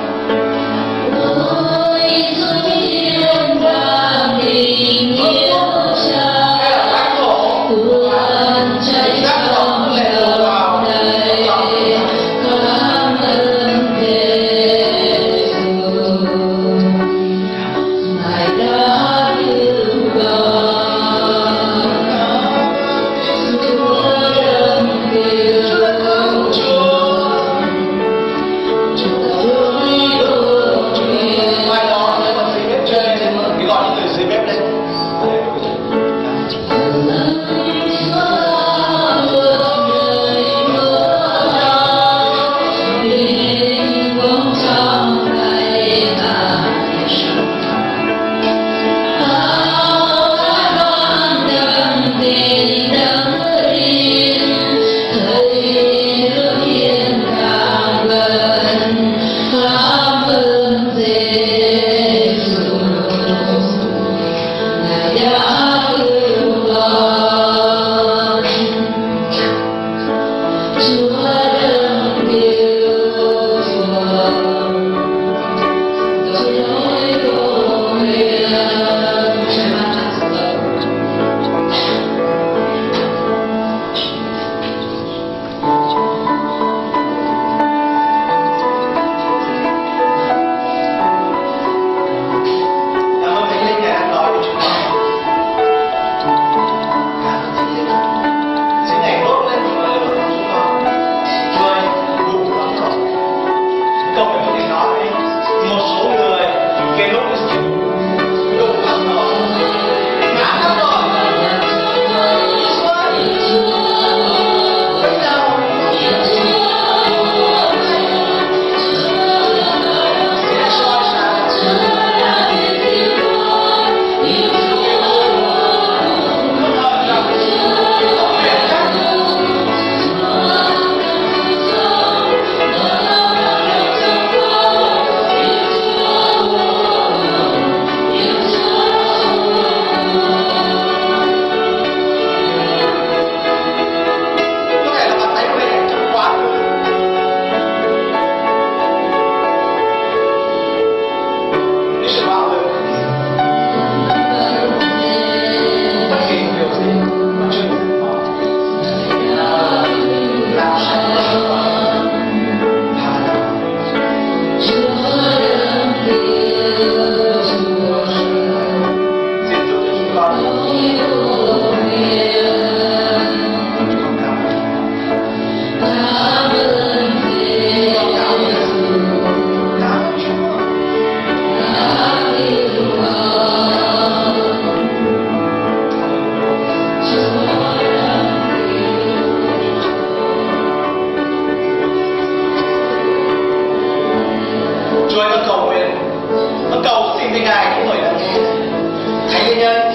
Chúa ơi, con cầu nguyện, con cầu xin với Ngài những người đang nghe. Thánh Linh ơi,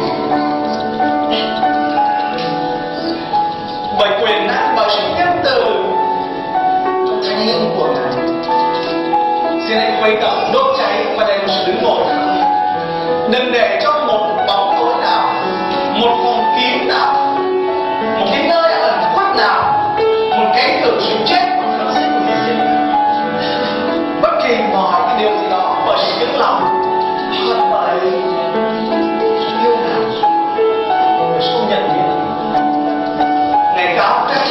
bởi quyền năng, bởi sự nhân từ trong Thánh Linh của Ngài, xin hãy khuấy động, đốt cháy và đem sự đứng ngồi. Đừng để cho một bóng tối nào, một phòng kín nào, một cái nơi ẩn khuất nào, một cánh cửa sự chết, một khớp xích của hy sinh, bất kỳ mọi cái điều gì đó bởi sự tiếng lòng hoặc bởi sự yêu nào, bởi sự nhận biết, Ngài cáo trách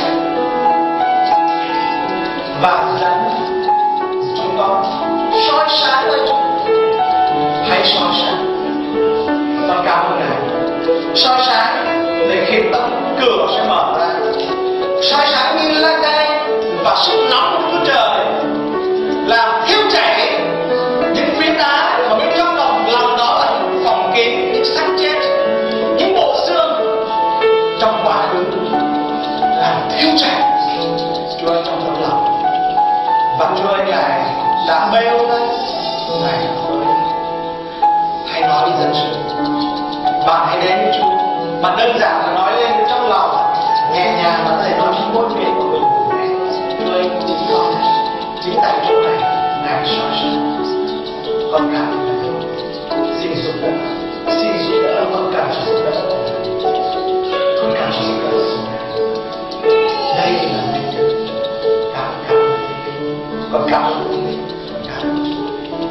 và dẫn chúng con soi sáng với chúng. Hãy soi sáng, con cảm ơn Ngài. Soi sáng để khi tấm cửa sẽ mở ra, soi sáng như lan đay và sức nóng của Chúa Trời làm thiêu chảy những phiến đá mà bên trong lòng lòng đó là những phòng kín, những xác chết, những bộ xương trong quá khứ, làm thiêu chảy Chúa ơi trong tấm lòng. Và Chúa ơi, Ngài đã bêu lên, Ngài đã tới. Hãy nói đi dân sự, bạn hãy đến với Chúa. Bạn đơn giản là nói lên trong lòng, nhẹ nhàng và có thể nói trên môi miệng của mình. Chúa ơi, chính con này, chính tại chỗ này, Ngài soi sáng. Con cảm ơn Ngài. Xin giúp đỡ, xin giúp đỡ, con cảm giúp đỡ. Con cảm giúp đỡ. Đây là mình. Cảm cảm ơn con cảm ơn mình. Cảm ơn Chúa.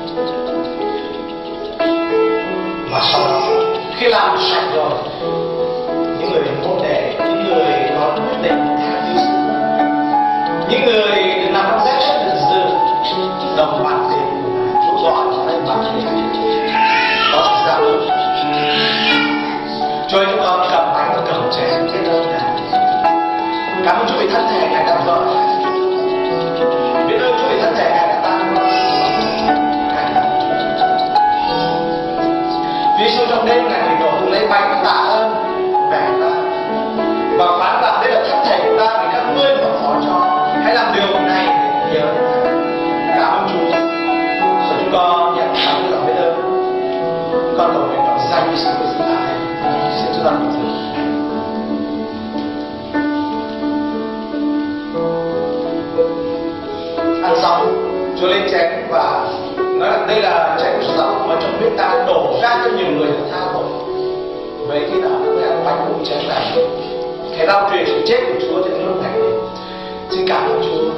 Và sau đó, khi làm sạch rồi, những người môn đệ, những người có quyết định theo Chúa, những người nằm trong giác chất được dự đồng bản thể của Ngài, Chúa gọi cho đây bản thể đó là ra ơn. Chúa ơi, chúng con cầm bánh và cầm chén biết ơn Ngài. Cảm ơn Chúa vì thân thể Ngài đã vỡ, biết ơn Chúa vì thân thể Ngài đã tan vỡ. Chúa Giêsu trong đêm Ngài thì đổ lấy bánh tạ ơn về ta và phán rằng đây là thân thể của ta vì các ngươi mà phó cho, hãy làm điều này để nhớ. Cảm ơn Chúa. Rồi chúng con nhận cảm ơn lòng biết ơn. Chúng con cầu nguyện trong danh Giêsu Christ ta. Xin chúng ta cùng dừng. Ăn xong, Chúa lên chén và nói là đây là chén của sự mà trong huyết ta đổ ra cho nhiều người được tha tội. Vậy khi nào các bạn bánh cùng chén này, hãy rao truyền sự chết của Chúa trên nước này. Xin cảm ơn Chúa.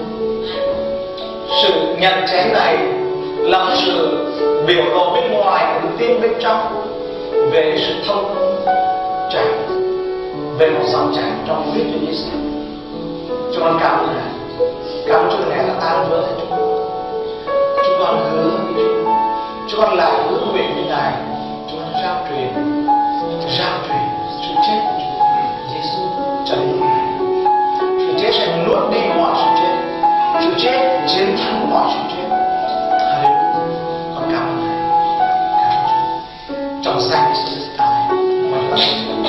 Sự nhận chén này là một sự biểu lộ bên ngoài của đức tin bên trong về sự thông chảy, về một dòng chảy trong huyết Chúa Giêsu. Chúng con cảm ơn Ngài. Cảm ơn Chúa Ngài đã tan vỡ cho chúng con. Chúng con hứa với Chúa, chúng con lại hứa nguyện với Ngài. Chúng con rao truyền, rao truyền sự chết của Chúa Giêsu cho đến Ngài. Sự chết sẽ nuốt đi mọi sự chết, sự chết chiến thắng mọi sự chết. Hallelujah. Con cảm ơn Ngài, cảm ơn Chúa. Trong danh Giêsu Christ ta này, mọi người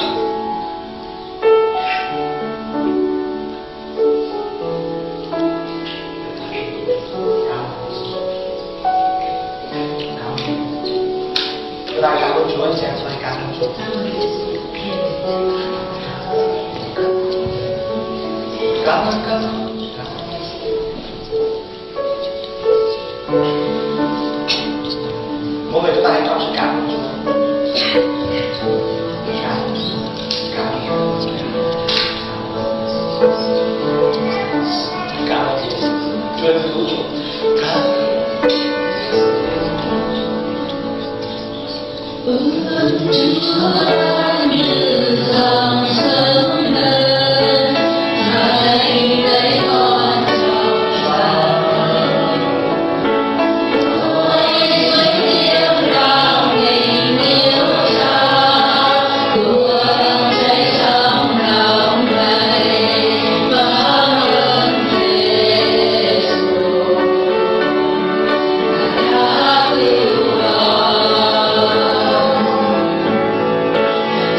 ta cảm ơn Chúa, anh chị em chúng ta cảm ơn Chúa. Cảm ơn các mỗi người chúng ta hãy chọn sự cảm ơn Chúa. Cảm ơn Chúa, cảm ơn Chúa, cảm ơn Chúa, Chúa cứu Chúa, cảm ơn. Ước Chúa như dòng sông lớn, hãy lấy con trong trào. Ôi suối yêu lòng tình yêu cha, cuồng cháy trong lòng này, vang ơn Giêsu đã cứu con.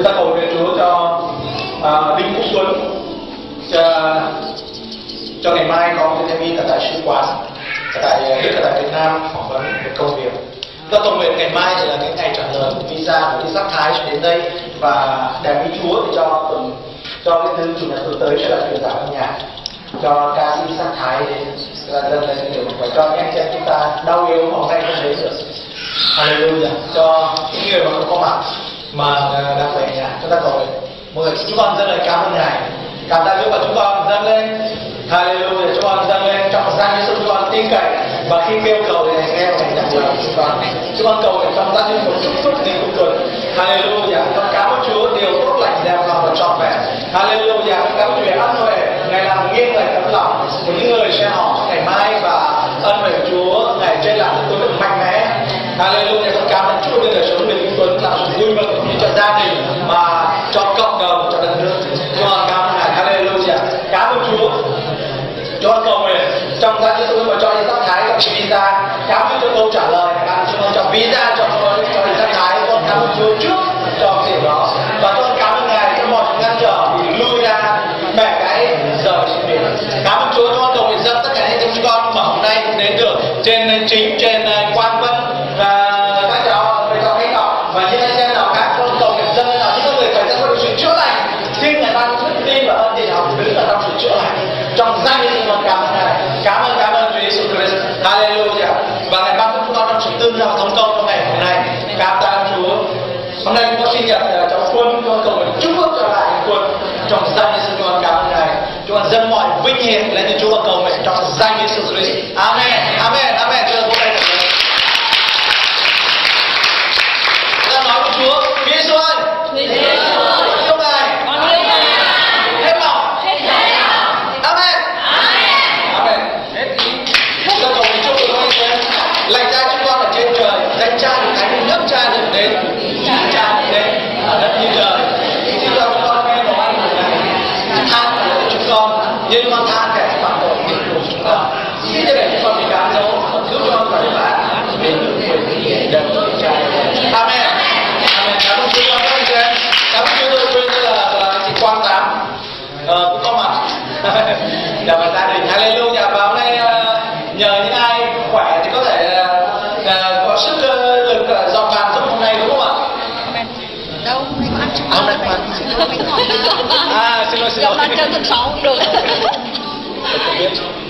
Chúng ta cầu nguyện Chúa cho uh, Đinh Quốc Tuấn, cho, cho ngày mai có một cái tại đại sứ quán tại nhất là tại Việt Nam phỏng vấn một công việc. Chúng ta cầu nguyện ngày mai thì là cái ngày trả lời visa của đi Sắc Thái sẽ đến đây và đem ý Chúa để cho tuần cho cái thứ chủ nhật tuần tới sẽ là truyền giảng âm nhạc cho ca sĩ Sắc Thái đến là dân này điều và cho những anh chị em chúng ta đau yếu hôm nay không đến được. Hallelujah. Cho những người mà không có mặt mà đang về nhà, chúng ta cầu nguyện. Mọi người chúng con dâng lời cảm ơn Ngài, cảm tạ Chúa và chúng con dâng lên. Hallelujah. Chúng con dâng lên trong một danh Giêsu, chúng con tin cậy và khi kêu cầu thì Ngài nghe và Ngài nhắc nhở chúng con. Chúng con cầu nguyện trong danh Giêsu một chúc phước Đinh Quốc Tuấn. Hallelujah. Con cảm ơn Chúa điều tốt lành đẹp lòng và trọn vẹn. Hallelujah. Con cảm ơn Chúa ân huệ, Ngài làm nghiêng lời tấm lòng của những người sẽ hỏi ngày mai và ân huệ của Chúa Ngài trên làm cho tôi được mạnh mẽ. Hallelujah. Con cảm ơn Chúa về đời sống Đinh Quốc Tuấn làm sự vui mừng cũng như cho gia đình mà cho cộng đồng, cho đất nước. Chúng con cảm ơn Ngài. Hallelujah. Cảm ơn Chúa. Chúng con cầu nguyện trong danh Giêsu mà cho đi Sắc Thái cho visa. Cảm ơn cho câu trả lời. Cảm ơn Chúa cho visa cho cho đi Sắc Thái. Con cảm ơn Chúa trước cho điều đó và con cảm ơn Ngài cho mọi ngăn trở thì lui ra bẻ cái rời sự việc. Cảm ơn Chúa. Con cầu nguyện dâng tất cả những chúng con mà hôm nay cũng đến được trên chính trên Quan Vân và các cháu về cho khách đọc và những anh em nào khác. Con cầu nguyện dâng nào những người phải dâng sự chữa lành. Xin Ngài ban đức tin và ân điển học đứng ở trong sự chữa lành. Trong danh Giêsu con cảm ơn Ngài. Cảm ơn cảm ơn Chúa Giêsu Christ. Hallelujah. Và Ngài ban chúng con trong sự tương giao thống công trong ngày hôm nay. Cảm tạ Chúa. Hôm nay chúng con sinh nhật trong Quân, con cầu nguyện chúc phước trở lại Quân. Trong danh Giêsu chúng con cảm ơn Ngài. Chúng con dâng mọi vinh hiển lên cho Chúa và cầu nguyện trong danh Giêsu Christ. Amen. Amen. Amen. Chúng ta vỗ tay. Chúng ta nói với Chúa, Chúa Giêsu ơi, yêu Ngài, hết lòng. Amen. Amen. Chúng ta cầu nguyện chúc phước cho anh lành ra chúng con ở trên trời, danh Cha được thánh nhấp Cha được đến, Cha được đến ở đất như trời. Xin cho chúng con nghe đồ ăn của Ngài, tha tội cho chúng con, như con tha kẻ phạm tội của chúng con. Xin cho để chúng con bị cám dỗ, cứu cho con khỏi phạt, đến được quyền đều của Cha. Amen. Amen. Cảm ơn Chúa con các anh chị em. Cảm ơn Chúa. Tôi quên là là chị Quang Tám ờ, cũng có mặt. Chào bạn gia đình. Hallelujah. Và hôm nay nhờ những ai khỏe thì có thể uh, có sức uh, lực uh, dọn bàn giúp hôm nay đúng không ạ? Đâu, không ăn chút Hôm nay không ăn. bánh ngọt. À, xin lỗi, xin lỗi. Dọn bàn chơi tuần sáu cũng được. Tôi không biết.